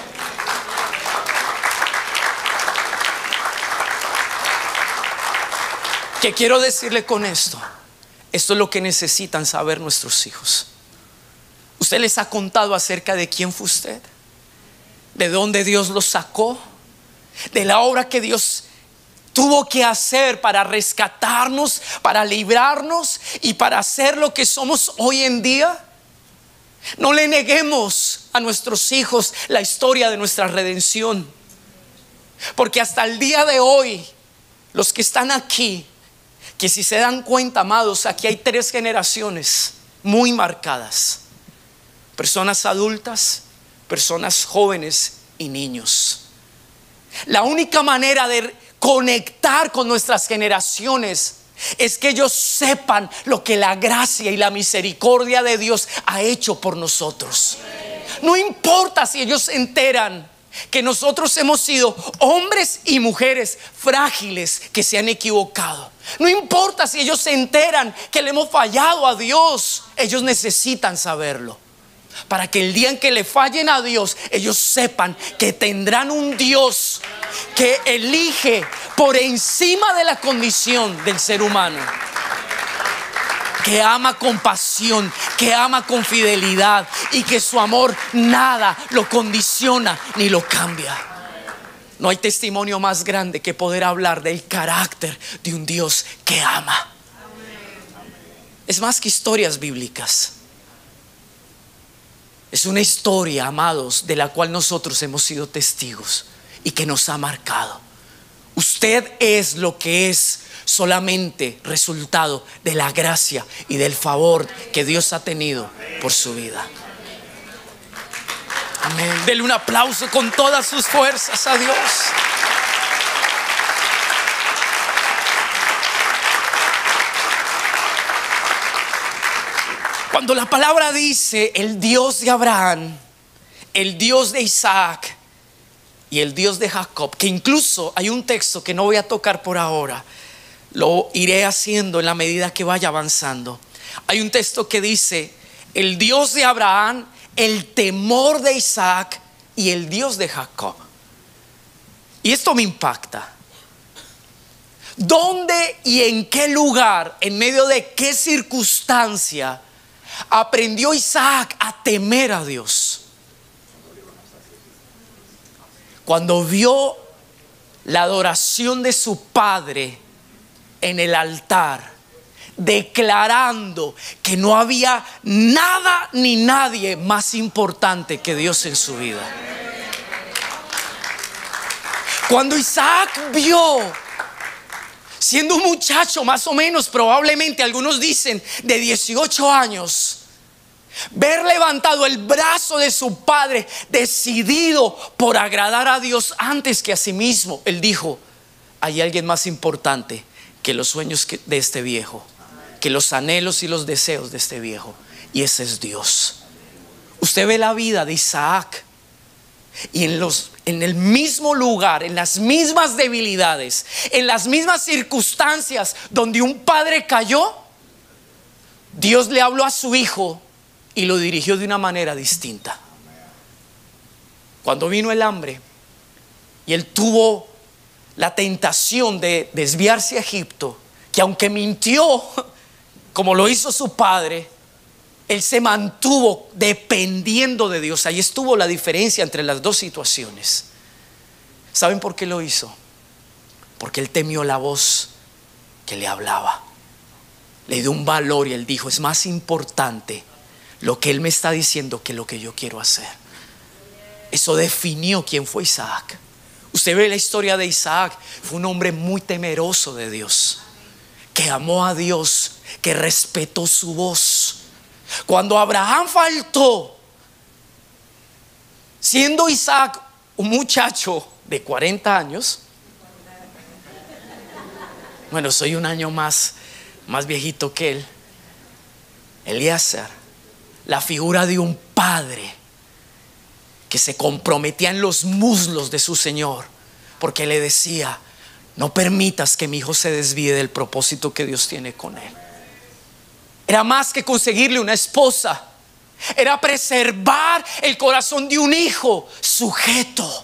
¿Qué quiero decirle con esto? Esto es lo que necesitan saber nuestros hijos. ¿Usted les ha contado acerca de quién fue usted? ¿De dónde Dios los sacó? ¿De la obra que Dios tuvo que hacer para rescatarnos, para librarnos y para hacer lo que somos hoy en día? No le neguemos a nuestros hijos la historia de nuestra redención, porque hasta el día de hoy, los que están aquí, que si se dan cuenta, amados, aquí hay 3 generaciones muy marcadas: personas adultas, personas jóvenes y niños. La única manera de conectar con nuestras generaciones es que ellos sepan lo que la gracia y la misericordia de Dios ha hecho por nosotros. No importa si ellos se enteran que nosotros hemos sido hombres y mujeres frágiles que se han equivocado. No importa si ellos se enteran que le hemos fallado a Dios. Ellos necesitan saberlo, para que el día en que le fallen a Dios, ellos sepan que tendrán un Dios que elige por encima de la condición del ser humano, que ama con pasión, que ama con fidelidad, y que su amor nada lo condiciona ni lo cambia. No hay testimonio más grande que poder hablar del carácter de un Dios que ama. Es más que historias bíblicas. Es una historia, amados, de la cual nosotros hemos sido testigos y que nos ha marcado. Usted es lo que es solamente resultado de la gracia y del favor que Dios ha tenido por su vida. Amén. Dele un aplauso con todas sus fuerzas a Dios. Cuando la palabra dice el Dios de Abraham, el Dios de Isaac y el Dios de Jacob, que incluso hay un texto que no voy a tocar por ahora, lo iré haciendo en la medida que vaya avanzando. Hay un texto que dice el Dios de Abraham, el temor de Isaac y el Dios de Jacob. Y esto me impacta. ¿Dónde y en qué lugar, en medio de qué circunstancia aprendió Isaac a temer a Dios? Cuando vio la adoración de su padre en el altar, declarando que no había nada ni nadie más importante que Dios en su vida. Cuando Isaac vio, siendo un muchacho más o menos, probablemente algunos dicen de 18 años, ver levantado el brazo de su padre, decidido por agradar a Dios antes que a sí mismo, él dijo: hay alguien más importante que los sueños de este viejo, que los anhelos y los deseos de este viejo, y ese es Dios. Usted ve la vida de Isaac y en el mismo lugar, en las mismas debilidades, en las mismas circunstancias donde un padre cayó, Dios le habló a su hijo y lo dirigió de una manera distinta. Cuando vino el hambre y él tuvo la tentación de desviarse a Egipto, que aunque mintió como lo hizo su padre, él se mantuvo dependiendo de Dios. Ahí estuvo la diferencia entre las dos situaciones. ¿Saben por qué lo hizo? Porque él temió la voz que le hablaba, le dio un valor y él dijo: es más importante lo que él me está diciendo que lo que yo quiero hacer. Eso definió quién fue Isaac. Usted ve la historia de Isaac. Fue un hombre muy temeroso de Dios, que amó a Dios, que respetó su voz. Cuando Abraham faltó, siendo Isaac un muchacho de 40 años, bueno, soy un año más viejito que él, Eliezer, la figura de un padre que se comprometía en los muslos de su Señor, porque le decía: no permitas que mi hijo se desvíe del propósito que Dios tiene con él. Era más que conseguirle una esposa, era preservar el corazón de un hijo sujeto.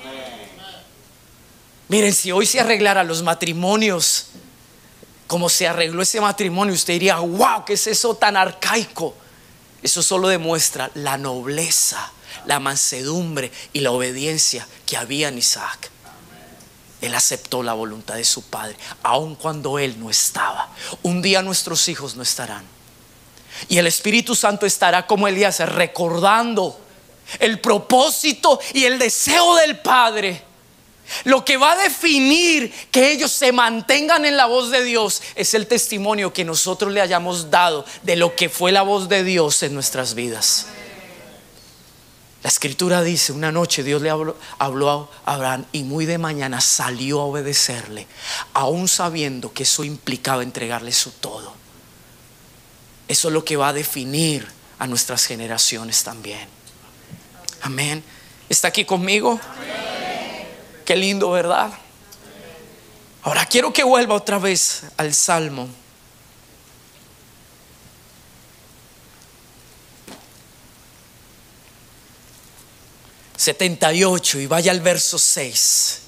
Miren, si hoy se arreglara los matrimonios como se arregló ese matrimonio, usted diría: wow, ¿qué es eso tan arcaico? Eso solo demuestra la nobleza, la mansedumbre y la obediencia que había en Isaac. Él aceptó la voluntad de su padre, aun cuando él no estaba. Un día nuestros hijos no estarán, y el Espíritu Santo estará como Elías, recordando el propósito y el deseo del Padre. Lo que va a definir que ellos se mantengan en la voz de Dios es el testimonio que nosotros le hayamos dado de lo que fue la voz de Dios en nuestras vidas. La escritura dice: una noche Dios le habló a Abraham y muy de mañana salió a obedecerle, aún sabiendo que eso implicaba entregarle su todo. Eso es lo que va a definir a nuestras generaciones también. Amén. ¿Está aquí conmigo? Amén. Qué lindo, ¿verdad? Ahora quiero que vuelva otra vez al Salmo. ...78 y vaya al verso 6.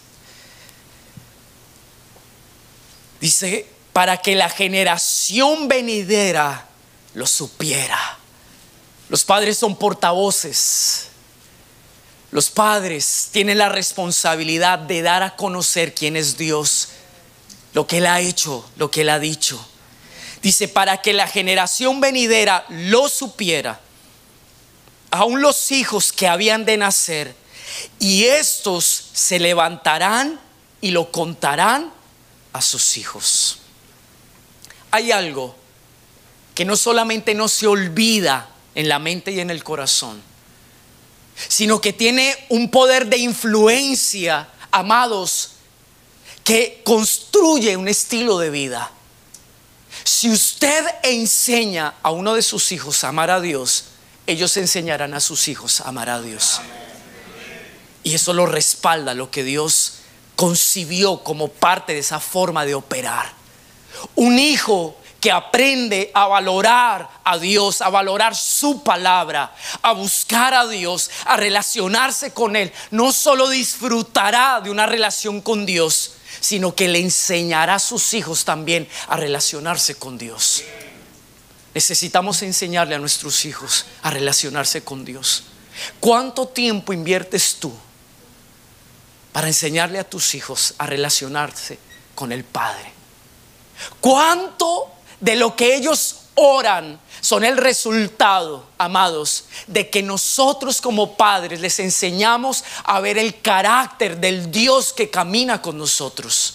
Dice: para que la generación venidera lo supiera. Los padres son portavoces. Los padres tienen la responsabilidad de dar a conocer quién es Dios, lo que Él ha hecho, lo que Él ha dicho. Dice: para que la generación venidera lo supiera, aún los hijos que habían de nacer, y estos se levantarán y lo contarán a sus hijos. Hay algo que no solamente no se olvida en la mente y en el corazón, sino que tiene un poder de influencia, amados, que construye un estilo de vida. Si usted enseña a uno de sus hijos a amar a Dios, ellos enseñarán a sus hijos a amar a Dios. Y eso lo respalda lo que Dios concibió como parte de esa forma de operar. Un hijo que aprende a valorar a Dios, a valorar su palabra, a buscar a Dios, a relacionarse con Él, no solo disfrutará de una relación con Dios, sino que le enseñará a sus hijos también a relacionarse con Dios. Necesitamos enseñarle a nuestros hijos a relacionarse con Dios. ¿Cuánto tiempo inviertes tú para enseñarle a tus hijos a relacionarse con el Padre? ¿Cuánto de lo que ellos oran son el resultado, amados, de que nosotros como padres les enseñamos a ver el carácter del Dios que camina con nosotros?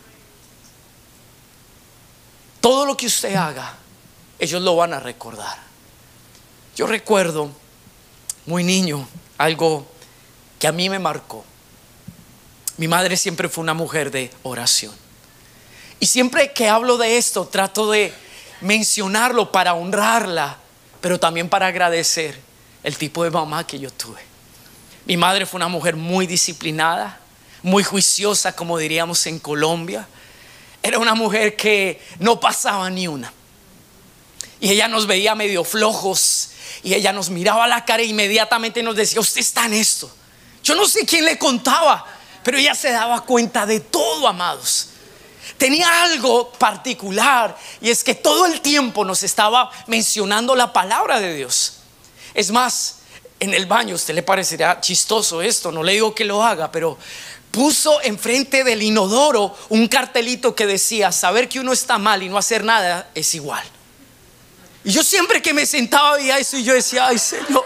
Todo lo que usted haga, ellos lo van a recordar. Yo recuerdo muy niño algo que a mí me marcó. Mi madre siempre fue una mujer de oración, y siempre que hablo de esto trato de mencionarlo para honrarla, pero también para agradecer el tipo de mamá que yo tuve. Mi madre fue una mujer muy disciplinada, muy juiciosa, como diríamos en Colombia. Era una mujer que no pasaba ni una, y ella nos veía medio flojos y ella nos miraba a la cara e inmediatamente nos decía: usted está en esto. Yo no sé quién le contaba, pero ella se daba cuenta de todo, amados. Tenía algo particular, y es que todo el tiempo nos estaba mencionando la palabra de Dios. Es más, en el baño, a usted le parecerá chistoso esto, no le digo que lo haga, pero puso enfrente del inodoro un cartelito que decía: saber que uno está mal y no hacer nada es igual. Y yo siempre que me sentaba veía eso y yo decía: ay, Señor,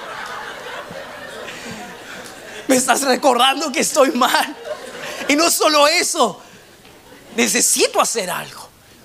me estás recordando que estoy mal. Y no solo eso, necesito hacer algo.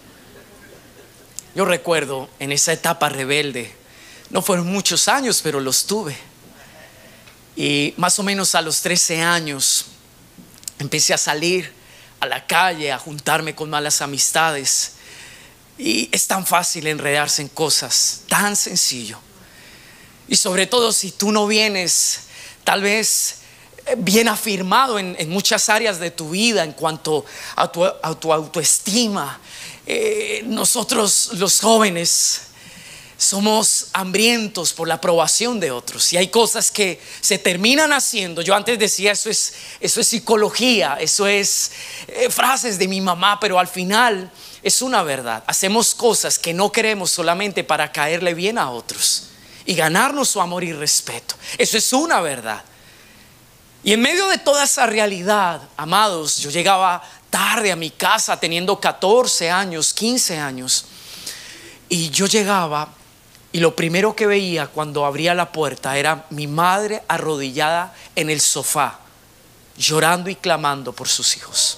Yo recuerdo en esa etapa rebelde, no fueron muchos años, pero los tuve. Y más o menos a los 13 años empecé a salir a la calle, a juntarme con malas amistades. Y es tan fácil enredarse en cosas, tan sencillo. Y sobre todo si tú no vienes tal vez bien afirmado en muchas áreas de tu vida en cuanto a tu autoestima. Nosotros los jóvenes somos hambrientos por la aprobación de otros, y hay cosas que se terminan haciendo. Yo antes decía: eso es psicología, eso es frases de mi mamá, pero al final es una verdad. Hacemos cosas que no queremos solamente para caerle bien a otros y ganarnos su amor y respeto. Eso es una verdad. Y en medio de toda esa realidad, amados, yo llegaba tarde a mi casa teniendo 14 años, 15 años. Y yo llegaba y lo primero que veía cuando abría la puerta era mi madre arrodillada en el sofá, llorando y clamando por sus hijos.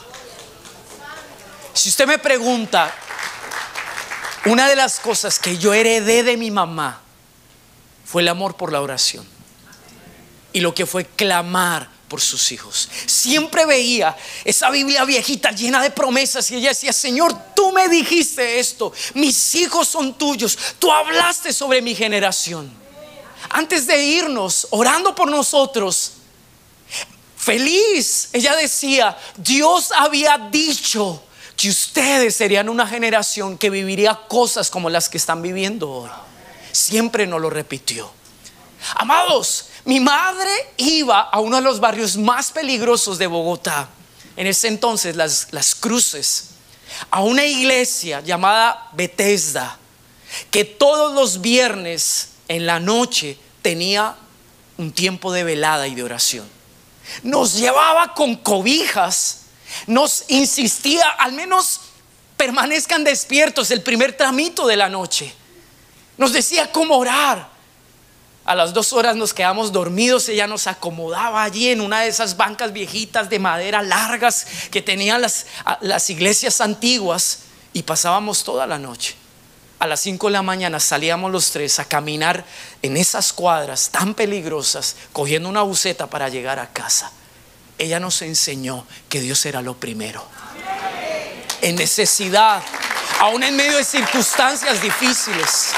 Si usted me pregunta, una de las cosas que yo heredé de mi mamá fue el amor por la oración y lo que fue clamar por sus hijos. Siempre veía esa Biblia viejita llena de promesas, y ella decía: Señor, tú me dijiste esto, mis hijos son tuyos, tú hablaste sobre mi generación. Antes de irnos, orando por nosotros, feliz, ella decía: Dios había dicho que ustedes serían una generación que viviría cosas como las que están viviendo hoy. Siempre nos lo repitió. Amados, mi madre iba a uno de los barrios más peligrosos de Bogotá, en ese entonces las Cruces, a una iglesia llamada Bethesda, que todos los viernes en la noche tenía un tiempo de velada y de oración. Nos llevaba con cobijas, nos insistía: al menos permanezcan despiertos el primer tramito de la noche. Nos decía cómo orar. A las 2 horas nos quedamos dormidos. Ella nos acomodaba allí en una de esas bancas viejitas de madera largas que tenían las iglesias antiguas, y pasábamos toda la noche. A las 5 de la mañana salíamos los tres a caminar en esas cuadras tan peligrosas, cogiendo una buseta para llegar a casa. Ella nos enseñó que Dios era lo primero. En necesidad, aún en medio de circunstancias difíciles.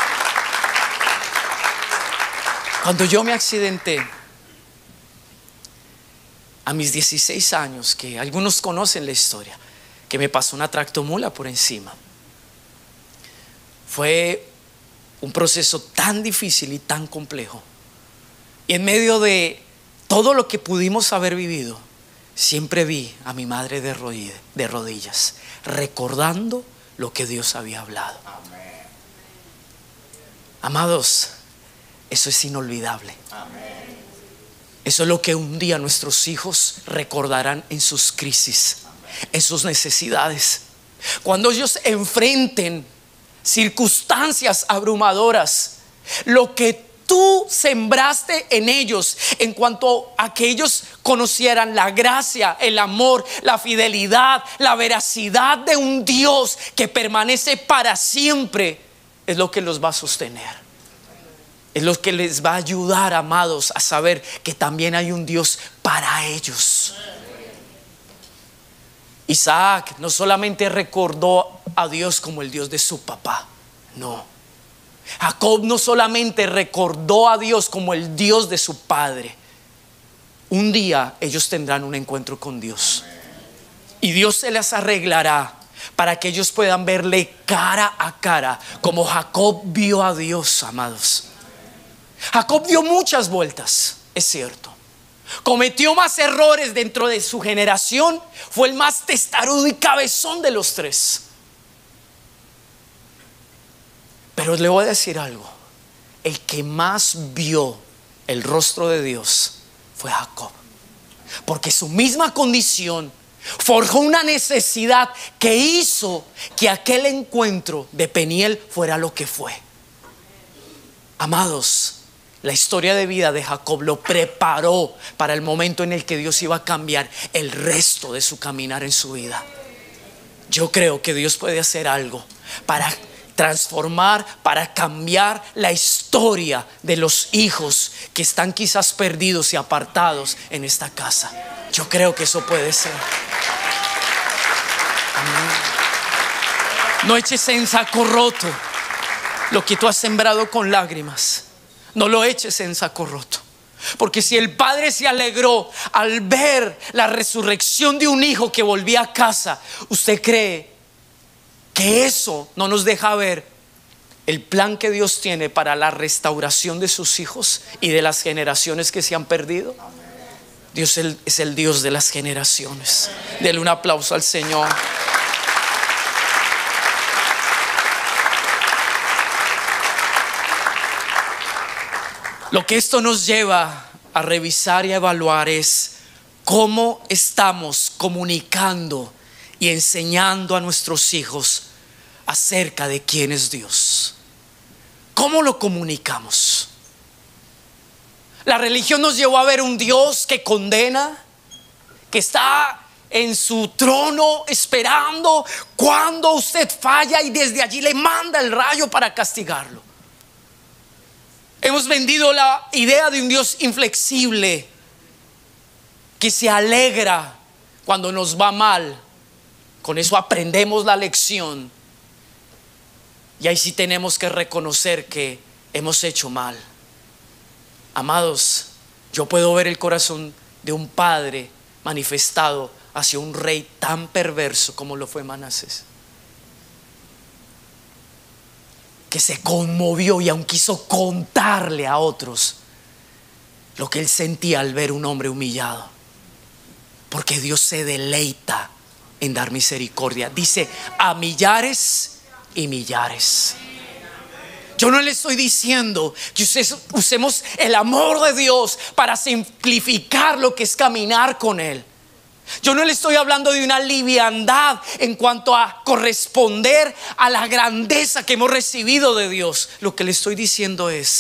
Cuando yo me accidenté a mis 16 años, que algunos conocen la historia, que me pasó una tractomula por encima, fue un proceso tan difícil y tan complejo. Y en medio de todo lo que pudimos haber vivido, siempre vi a mi madre de rodillas, recordando lo que Dios había hablado. Amén. Amados, eso es inolvidable. Amén. Eso es lo que un día nuestros hijos recordarán en sus crisis, en sus necesidades. Cuando ellos enfrenten circunstancias abrumadoras, lo que tú sembraste en ellos, en cuanto a que ellos conocieran la gracia, el amor, la fidelidad, la veracidad de un Dios que permanece para siempre, es lo que los va a sostener. Es lo que les va a ayudar, amados, a saber que también hay un Dios para ellos. Isaac no solamente recordó a Dios como el Dios de su papá, no. Jacob no solamente recordó a Dios como el Dios de su padre. Un día ellos tendrán un encuentro con Dios, y Dios se les arreglará para que ellos puedan verle cara a cara, como Jacob vio a Dios, amados. Jacob dio muchas vueltas, es cierto. Cometió más errores dentro de su generación. Fue el más testarudo y cabezón de los tres. Pero le voy a decir algo: el que más vio el rostro de Dios fue Jacob, porque su misma condición forjó una necesidad que hizo que aquel encuentro de Peniel fuera lo que fue. Amados, la historia de vida de Jacob lo preparó para el momento en el que Dios iba a cambiar el resto de su caminar en su vida. Yo creo que Dios puede hacer algo para transformar, para cambiar la historia de los hijos que están quizás perdidos y apartados en esta casa. Yo creo que eso puede ser. Amén. No eches en saco roto lo que tú has sembrado con lágrimas. No lo eches en saco roto, porque si el padre se alegró al ver la resurrección de un hijo que volvía a casa, ¿usted cree que eso no nos deja ver el plan que Dios tiene para la restauración de sus hijos y de las generaciones que se han perdido? Dios es el Dios de las generaciones. Denle un aplauso al Señor. Lo que esto nos lleva a revisar y a evaluar es cómo estamos comunicando y enseñando a nuestros hijos acerca de quién es Dios. ¿Cómo lo comunicamos? La religión nos llevó a ver un Dios que condena, que está en su trono esperando cuando usted falla, y desde allí le manda el rayo para castigarlo. Hemos vendido la idea de un Dios inflexible que se alegra cuando nos va mal. Con eso aprendemos la lección, y ahí sí tenemos que reconocer que hemos hecho mal. Amados, yo puedo ver el corazón de un padre manifestado hacia un rey tan perverso como lo fue Manasés, que se conmovió y aún quiso contarle a otros lo que él sentía al ver un hombre humillado, porque Dios se deleita en dar misericordia. Dice: a millares y millares. Yo no le estoy diciendo que usemos el amor de Dios para simplificar lo que es caminar con Él. Yo no le estoy hablando de una liviandad en cuanto a corresponder a la grandeza que hemos recibido de Dios. Lo que le estoy diciendo es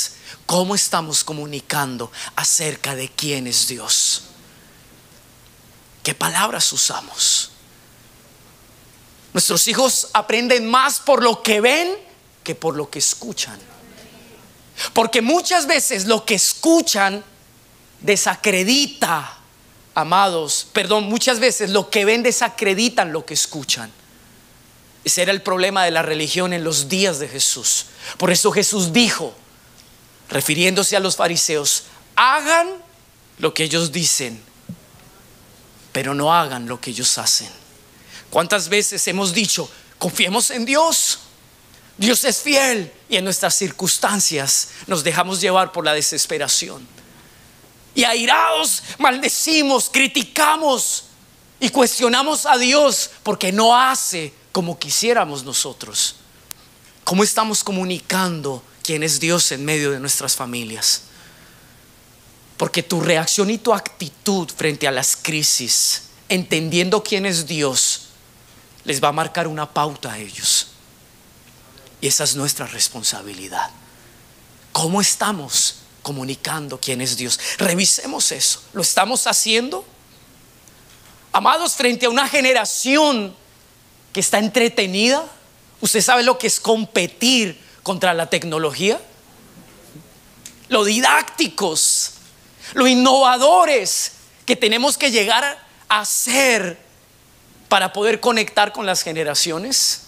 ¿Cómo estamos comunicando acerca de quién es Dios? ¿Qué palabras usamos? Nuestros hijos aprenden más por lo que ven que por lo que escuchan. Porque muchas veces lo que escuchan desacredita, muchas veces lo que ven desacreditan lo que escuchan. Ese era el problema de la religión en los días de Jesús. Por eso Jesús dijo, refiriéndose a los fariseos: hagan lo que ellos dicen, pero no hagan lo que ellos hacen. ¿Cuántas veces hemos dicho, confiemos en Dios? Dios es fiel, y en nuestras circunstancias nos dejamos llevar por la desesperación. Y airados maldecimos, criticamos y cuestionamos a Dios porque no hace como quisiéramos nosotros. ¿Cómo estamos comunicando quién es Dios en medio de nuestras familias? Porque tu reacción y tu actitud frente a las crisis, entendiendo quién es Dios, les va a marcar una pauta a ellos. Y esa es nuestra responsabilidad. ¿Cómo estamos comunicando quién es Dios? Revisemos eso. ¿Lo estamos haciendo? Amados, frente a una generación que está entretenida, ¿usted sabe lo que es competir contra la tecnología? Lo didácticos, lo innovadores que tenemos que llegar a ser para poder conectar con las generaciones.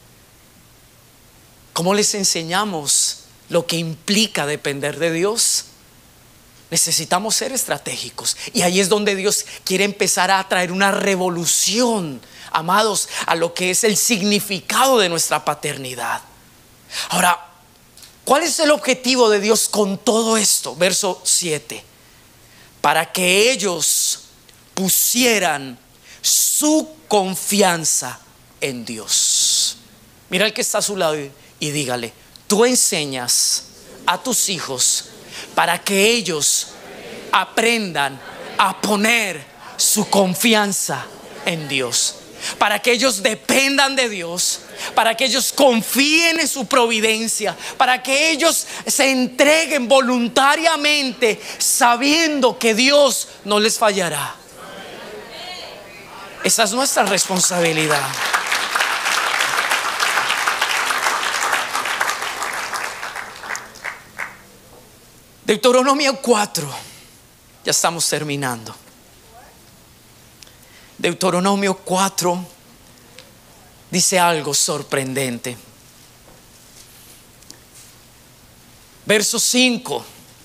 ¿Cómo les enseñamos lo que implica depender de Dios? Necesitamos ser estratégicos, y ahí es donde Dios quiere empezar a traer una revolución, amados, a lo que es el significado de nuestra paternidad. Ahora, ¿cuál es el objetivo de Dios con todo esto? Verso 7: para que ellos pusieran su confianza en Dios. Mira al que está a su lado y dígale: tú enseñas a tus hijos para que ellos aprendan a poner su confianza en Dios, para que ellos dependan de Dios, para que ellos confíen en su providencia, para que ellos se entreguen voluntariamente sabiendo que Dios no les fallará. Esa es nuestra responsabilidad. Deuteronomio 4, ya estamos terminando. Deuteronomio 4 dice algo sorprendente. Verso 5: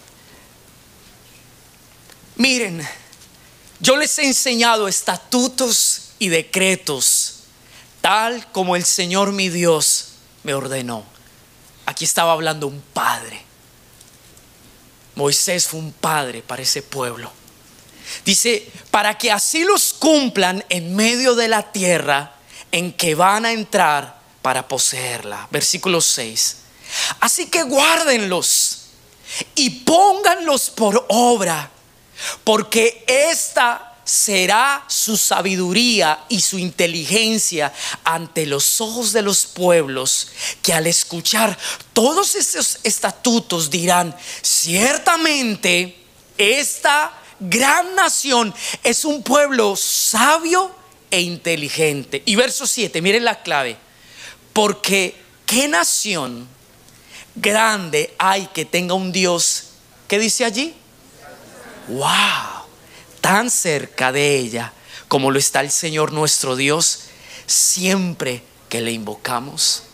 miren, yo les he enseñado estatutos y decretos, tal como el Señor mi Dios me ordenó. Aquí estaba hablando un padre. Moisés fue un padre para ese pueblo. Dice: para que así los cumplan en medio de la tierra en que van a entrar para poseerla. Versículo 6: así que guárdenlos y pónganlos por obra, porque esta será su sabiduría y su inteligencia ante los ojos de los pueblos, que al escuchar todos estos estatutos dirán: ciertamente esta gran nación es un pueblo sabio e inteligente. Y verso 7, miren la clave: porque ¿qué nación grande hay que tenga un Dios? ¿Qué dice allí? ¡Wow! Tan cerca de ella como lo está el Señor nuestro Dios, siempre que le invocamos.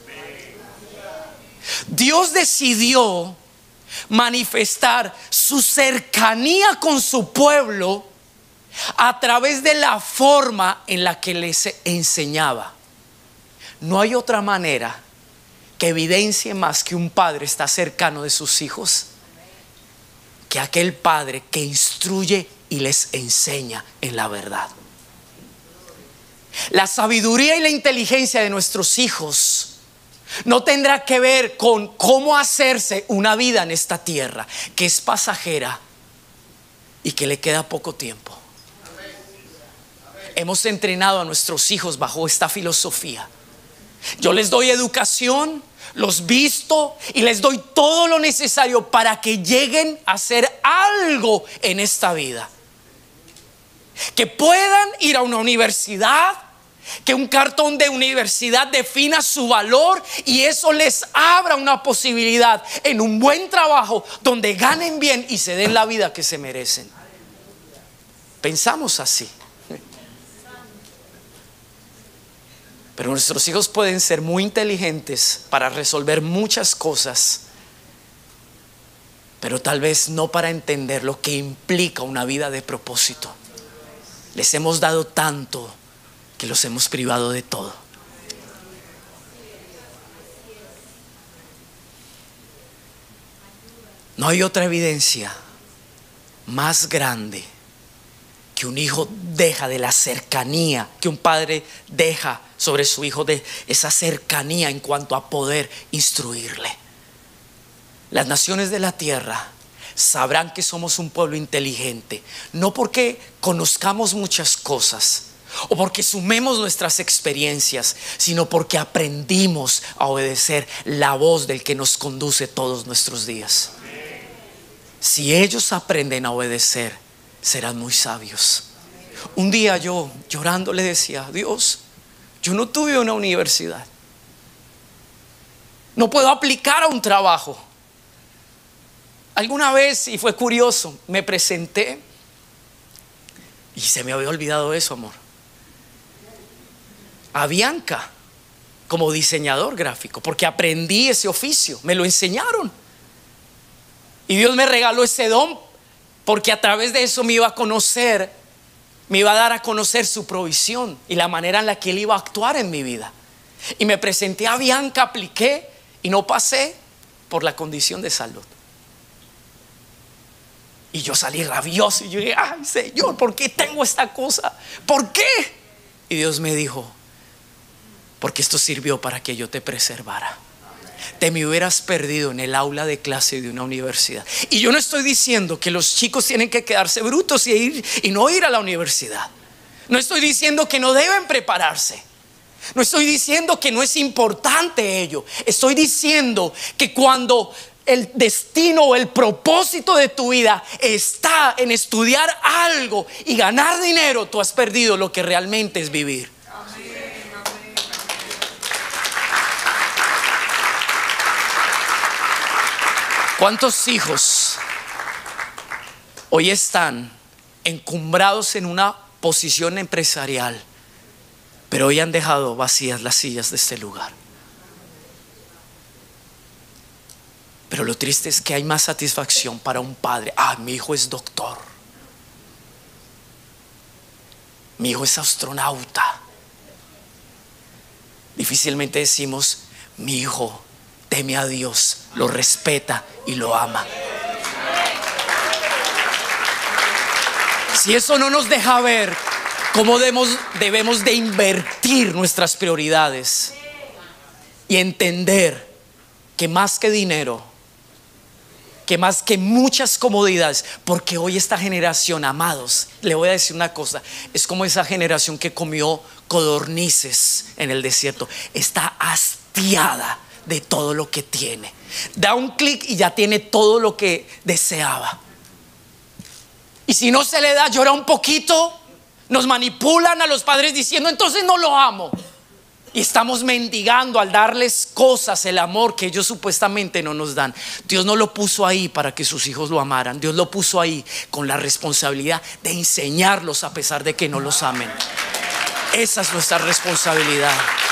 Dios decidió manifestar su cercanía con su pueblo a través de la forma en la que les enseñaba. No hay otra manera que evidencie más que un padre está cercano de sus hijos que aquel padre que instruye y les enseña en la verdad. La sabiduría y la inteligencia de nuestros hijos no tendrá que ver con cómo hacerse una vida en esta tierra, que es pasajera y que le queda poco tiempo. Hemos entrenado a nuestros hijos bajo esta filosofía. Yo les doy educación los visto y les doy todo lo necesario para que lleguen a hacer algo en esta vida. Que puedan ir a una universidad, que un cartón de universidad defina su valor y eso les abra una posibilidad en un buen trabajo donde ganen bien y se den la vida que se merecen. Pensamos así. Pero nuestros hijos pueden ser muy inteligentes para resolver muchas cosas, pero tal vez no para entender lo que implica una vida de propósito. Les hemos dado tanto que los hemos privado de todo. No hay otra evidencia más grande que un hijo deja de la cercanía, que un padre deja sobre su hijo, de esa cercanía en cuanto a poder instruirle. Las naciones de la tierra sabrán que somos un pueblo inteligente, no porque conozcamos muchas cosas o porque sumemos nuestras experiencias, sino porque aprendimos a obedecer la voz del que nos conduce todos nuestros días. Si ellos aprenden a obedecer, serán muy sabios. Un día yo llorando le decía: Dios, yo no tuve una universidad, no puedo aplicar a un trabajo. Alguna vez, y fue curioso, me presenté y se me había olvidado eso, amor, a Bianca como diseñador gráfico, porque aprendí ese oficio, me lo enseñaron y Dios me regaló ese don, porque a través de eso me iba a conocer, me iba a dar a conocer su provisión y la manera en la que Él iba a actuar en mi vida. Y me presenté a Bianca, apliqué y no pasé por la condición de salud. Y yo salí rabioso y yo dije: ay, Señor, ¿por qué tengo esta cosa? ¿Por qué? Y Dios me dijo: porque esto sirvió para que yo te preservara. Te me hubieras perdido en el aula de clase de una universidad. Y yo no estoy diciendo que los chicos tienen que quedarse brutos y no ir a la universidad. No estoy diciendo que no deben prepararse. No estoy diciendo que no es importante ello. Estoy diciendo que cuando el destino o el propósito de tu vida está en estudiar algo y ganar dinero, tú has perdido lo que realmente es vivir. ¿Cuántos hijos hoy están encumbrados en una posición empresarial, pero hoy han dejado vacías las sillas de este lugar? Pero lo triste es que hay más satisfacción para un padre. Ah, mi hijo es doctor, mi hijo es astronauta. Difícilmente decimos: mi hijo teme a Dios, lo respeta y lo ama. Si eso no nos deja ver cómo debemos de invertir nuestras prioridades y entender que más que dinero, que más que muchas comodidades, porque hoy esta generación, amados, le voy a decir una cosa, es como esa generación que comió codornices en el desierto. Está hastiada de todo lo que tiene. Da un clic y ya tiene todo lo que deseaba. Y si no se le da, llora un poquito. Nos manipulan a los padres diciendo: entonces no lo amo. Y estamos mendigando al darles cosas, el amor que ellos supuestamente no nos dan. Dios no lo puso ahí para que sus hijos lo amaran. Dios lo puso ahí con la responsabilidad de enseñarlos a pesar de que no los amen. Esa es nuestra responsabilidad.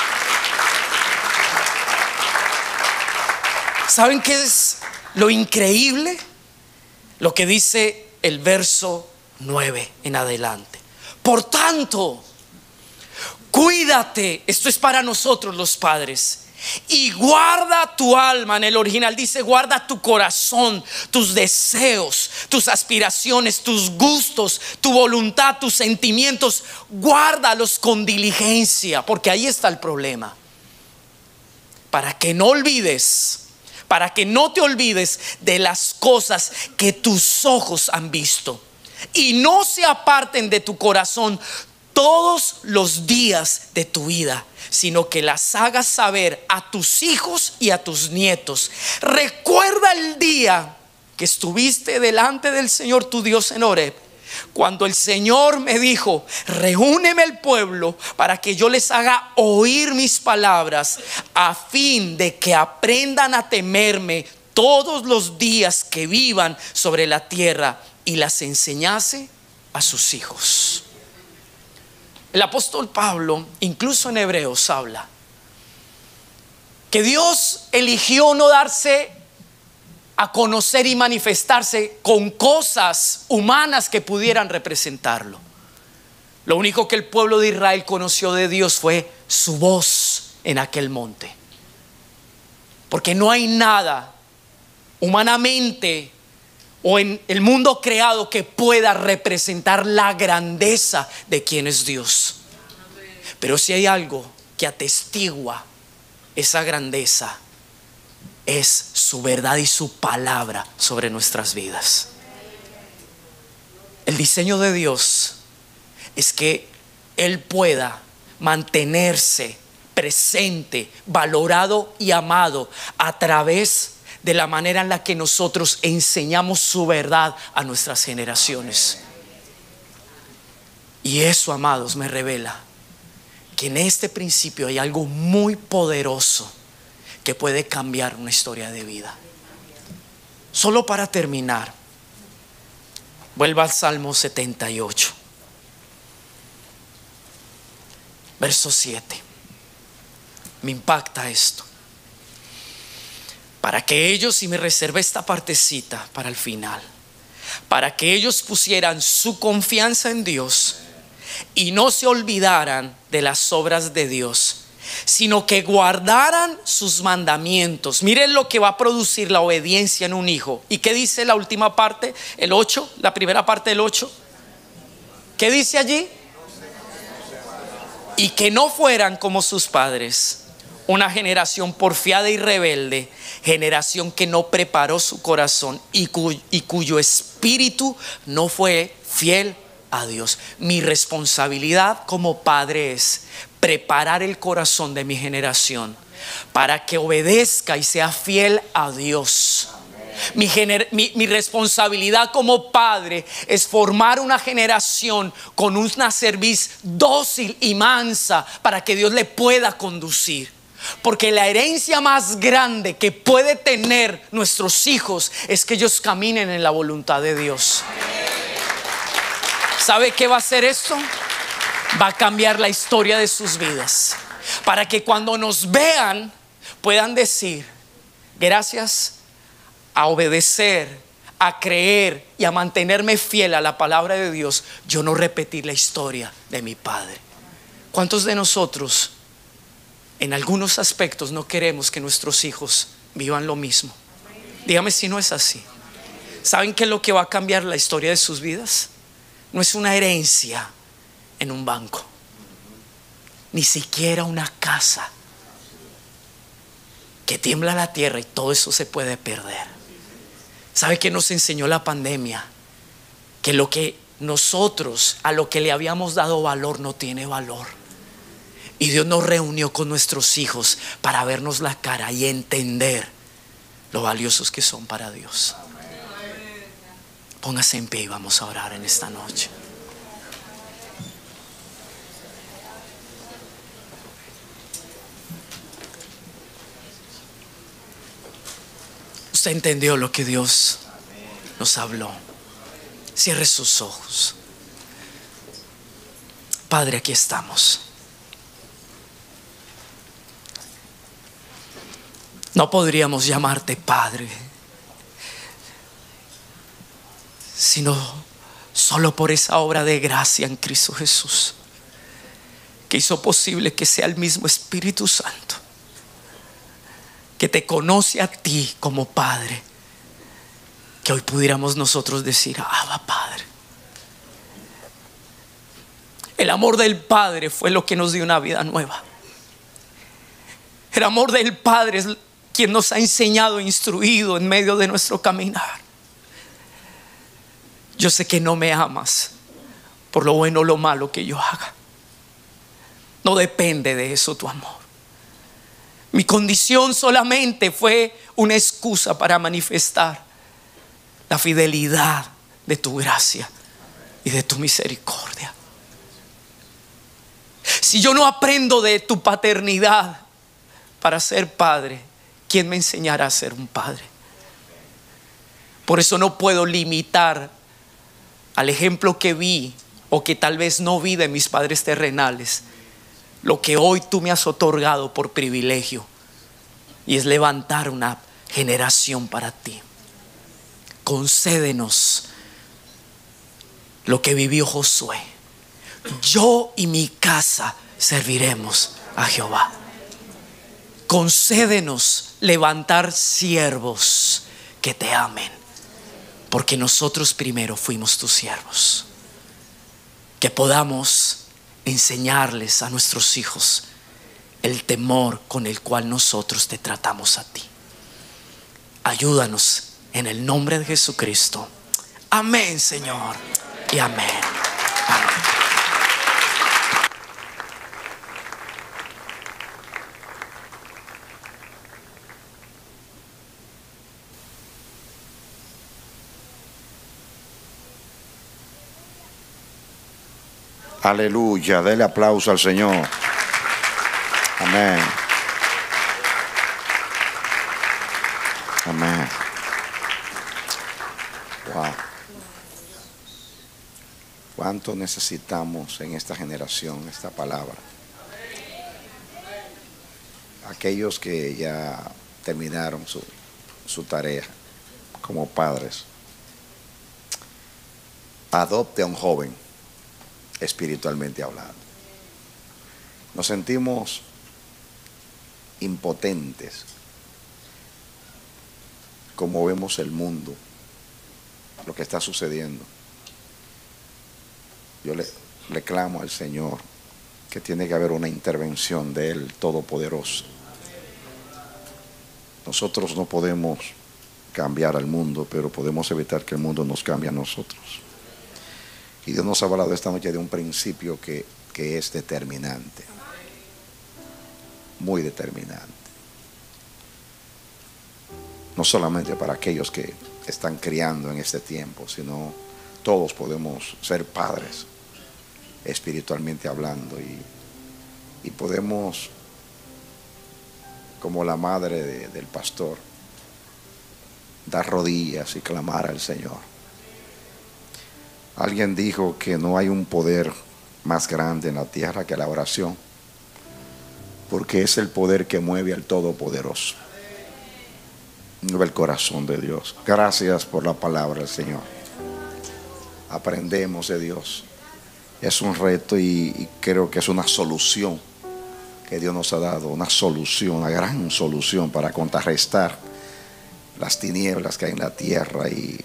¿Saben qué es lo increíble? Lo que dice el verso 9 en adelante. Por tanto, cuídate, esto es para nosotros los padres, y guarda tu alma. En el original dice: guarda tu corazón, tus deseos, tus aspiraciones, tus gustos, tu voluntad, tus sentimientos. Guárdalos con diligencia, porque ahí está el problema. Para que no olvides, para que no te olvides de las cosas que tus ojos han visto y no se aparten de tu corazón todos los días de tu vida, sino que las hagas saber a tus hijos y a tus nietos. Recuerda el día que estuviste delante del Señor tu Dios en Horeb, cuando el Señor me dijo: reúneme el pueblo para que yo les haga oír mis palabras, a fin de que aprendan a temerme todos los días que vivan sobre la tierra, y las enseñase a sus hijos. El apóstol Pablo, incluso en Hebreos, habla que Dios eligió no darse a conocer y manifestarse con cosas humanas que pudieran representarlo. Lo único que el pueblo de Israel conoció de Dios fue su voz en aquel monte, porque no hay nada humanamente o en el mundo creado que pueda representar la grandeza de quien es Dios. Pero si hay algo que atestigua esa grandeza, es su verdad y su palabra sobre nuestras vidas. El diseño de Dios es que Él pueda mantenerse presente, valorado y amado a través de la manera en la que nosotros enseñamos su verdad a nuestras generaciones. Y eso, amados, me revela que en este principio hay algo muy poderoso que puede cambiar una historia de vida. Solo para terminar, vuelva al Salmo 78, verso 7. Me impacta esto. Para que ellos, y me reservé esta partecita para el final, para que ellos pusieran su confianza en Dios y no se olvidaran de las obras de Dios, sino que guardaran sus mandamientos. Miren lo que va a producir la obediencia en un hijo. ¿Y qué dice la última parte? El 8, la primera parte del 8. ¿Qué dice allí? Y que no fueran como sus padres, una generación porfiada y rebelde, generación que no preparó su corazón y cuyo espíritu no fue fiel a Dios. Mi responsabilidad como padre es preparar el corazón de mi generación para que obedezca y sea fiel a Dios. Mi responsabilidad como padre es formar una generación con una cerviz dócil y mansa para que Dios le pueda conducir. Porque la herencia más grande que puede tener nuestros hijos es que ellos caminen en la voluntad de Dios. ¿Sabe qué va a hacer esto? Va a cambiar la historia de sus vidas, para que cuando nos vean puedan decir: gracias a obedecer, a creer y a mantenerme fiel a la palabra de Dios, yo no repetí la historia de mi padre. ¿Cuántos de nosotros en algunos aspectos no queremos que nuestros hijos vivan lo mismo? Dígame si no es así. ¿Saben qué es lo que va a cambiar la historia de sus vidas? No es una herencia en un banco, ni siquiera una casa que tiembla la tierra y todo eso se puede perder. ¿Sabe qué nos enseñó la pandemia? Que lo que nosotros, a lo que le habíamos dado valor, no tiene valor. Y Dios nos reunió con nuestros hijos para vernos la cara y entender lo valiosos que son para Dios. Póngase en pie y vamos a orar en esta noche. Usted entendió lo que Dios nos habló. Cierre sus ojos. Padre, aquí estamos. No podríamos llamarte Padre sino solo por esa obra de gracia en Cristo Jesús, que hizo posible que sea el mismo Espíritu Santo que te conoce a ti como Padre, que hoy pudiéramos nosotros decir: Abba, Padre. El amor del Padre fue lo que nos dio una vida nueva. El amor del Padre es quien nos ha enseñado e instruido en medio de nuestro caminar. Yo sé que no me amas por lo bueno o lo malo que yo haga, No depende de eso tu amor. Mi condición solamente fue una excusa para manifestar la fidelidad de tu gracia y de tu misericordia. Si yo no aprendo de tu paternidad para ser padre, ¿quién me enseñará a ser un padre? Por eso no puedo limitar al ejemplo que vi o que tal vez no vi de mis padres terrenales, lo que hoy tú me has otorgado por privilegio, y es levantar una generación para ti. Concédenos lo que vivió Josué: yo y mi casa serviremos a Jehová. Concédenos levantar siervos que te amen, porque nosotros primero fuimos tus siervos. Que podamos enseñarles a nuestros hijos el temor con el cual nosotros te tratamos a ti. Ayúdanos en el nombre de Jesucristo. Amén, Señor, y amén. Amén. Aleluya, dele aplauso al Señor. Amén. Amén. Wow. ¿Cuánto necesitamos en esta generación esta palabra? Aquellos que ya terminaron su tarea como padres, adopte a un joven, espiritualmente hablando. Nos sentimos impotentes como vemos el mundo, lo que está sucediendo. Yo le clamo al Señor que tiene que haber una intervención de Él Todopoderoso. Nosotros no podemos cambiar al mundo, pero podemos evitar que el mundo nos cambie a nosotros. Y Dios nos ha hablado esta noche de un principio que es determinante, muy determinante. No solamente para aquellos que están criando en este tiempo, sino todos podemos ser padres, espiritualmente hablando, y podemos, como la madre del pastor, dar rodillas y clamar al Señor. Alguien dijo que no hay un poder más grande en la tierra que la oración, porque es el poder que mueve al Todopoderoso, mueve el corazón de Dios. Gracias por la palabra del Señor. Aprendemos de Dios. Es un reto y creo que es una solución que Dios nos ha dado, una solución, una gran solución para contrarrestar las tinieblas que hay en la tierra y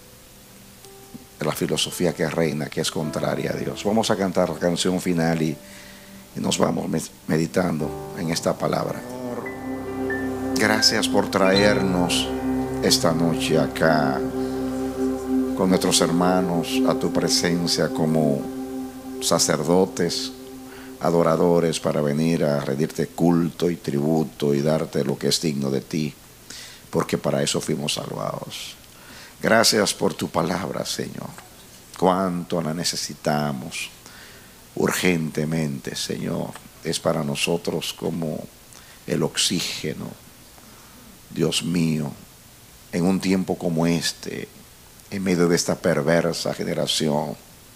la filosofía que reina, que es contraria a Dios. Vamos a cantar la canción final y nos vamos meditando en esta palabra. Gracias por traernos esta noche acá con nuestros hermanos a tu presencia como sacerdotes, adoradores, para venir a rendirte culto y tributo y darte lo que es digno de ti, porque para eso fuimos salvados. Gracias por tu palabra, Señor. Cuánto la necesitamos urgentemente, Señor. Es para nosotros como el oxígeno, Dios mío, en un tiempo como este, en medio de esta perversa generación.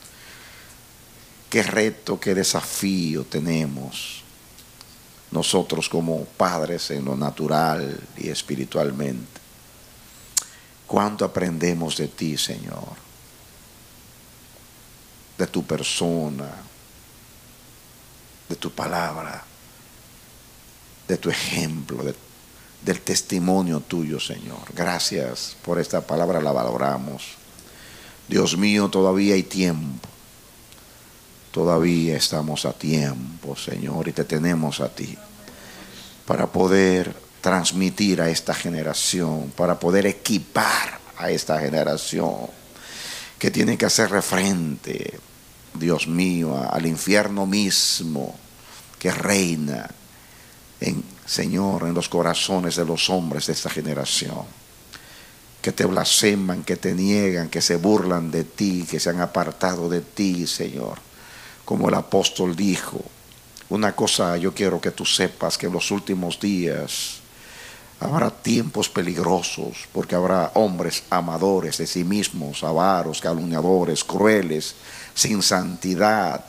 Qué reto, qué desafío tenemos nosotros como padres en lo natural y espiritualmente. Cuánto aprendemos de ti, Señor, de tu persona, de tu palabra, de tu ejemplo, del testimonio tuyo, Señor. Gracias por esta palabra, la valoramos. Dios mío, todavía hay tiempo. Todavía estamos a tiempo, Señor, y te tenemos a ti para poder transmitir a esta generación, para poder equipar a esta generación que tiene que hacerle frente, Dios mío, al infierno mismo que reina Señor, en los corazones de los hombres de esta generación, que te blasfeman, que te niegan, que se burlan de ti, que se han apartado de ti, Señor. Como el apóstol dijo, una cosa yo quiero que tú sepas, que en los últimos días habrá tiempos peligrosos, porque habrá hombres amadores de sí mismos, avaros, calumniadores, crueles, sin santidad,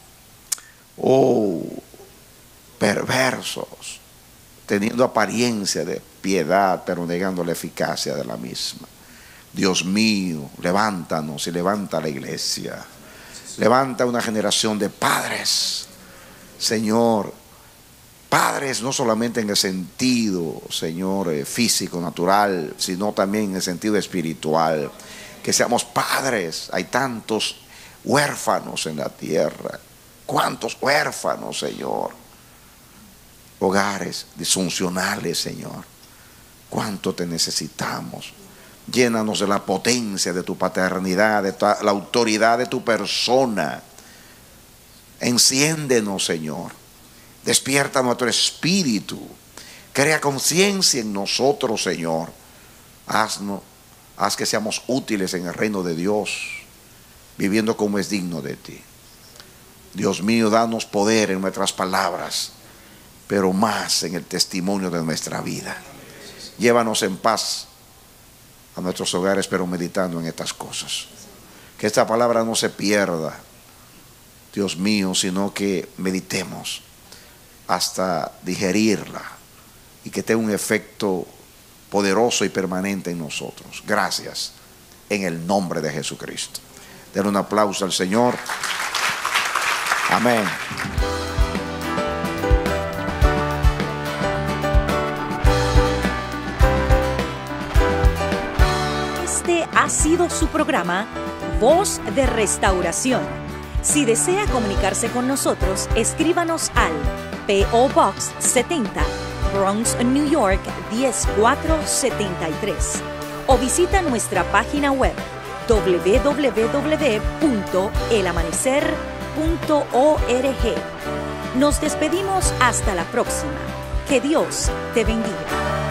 perversos, teniendo apariencia de piedad, pero negando la eficacia de la misma. Dios mío, levántanos y levanta la iglesia. Levanta una generación de padres, Señor. Padres no solamente en el sentido, Señor, físico, natural, sino también en el sentido espiritual. Que seamos padres. Hay tantos huérfanos en la tierra. ¿Cuántos huérfanos, Señor? Hogares disfuncionales, Señor. Cuánto te necesitamos. Llénanos de la potencia de tu paternidad, de la autoridad de tu persona. Enciéndenos, Señor. Despierta nuestro espíritu. Crea conciencia en nosotros, Señor. Haz que seamos útiles en el reino de Dios, viviendo como es digno de ti. Dios mío, danos poder en nuestras palabras, pero más en el testimonio de nuestra vida. Llévanos en paz a nuestros hogares, pero meditando en estas cosas. Que esta palabra no se pierda, Dios mío, sino que meditemos hasta digerirla y que tenga un efecto poderoso y permanente en nosotros. Gracias, en el nombre de Jesucristo. Den un aplauso al Señor. Amén. Este ha sido su programa Voz de Restauración. Si desea comunicarse con nosotros, escríbanos al P.O. Box 70, Bronx, New York 10473, o visita nuestra página web www.elamanecer.org. Nos despedimos hasta la próxima. Que Dios te bendiga.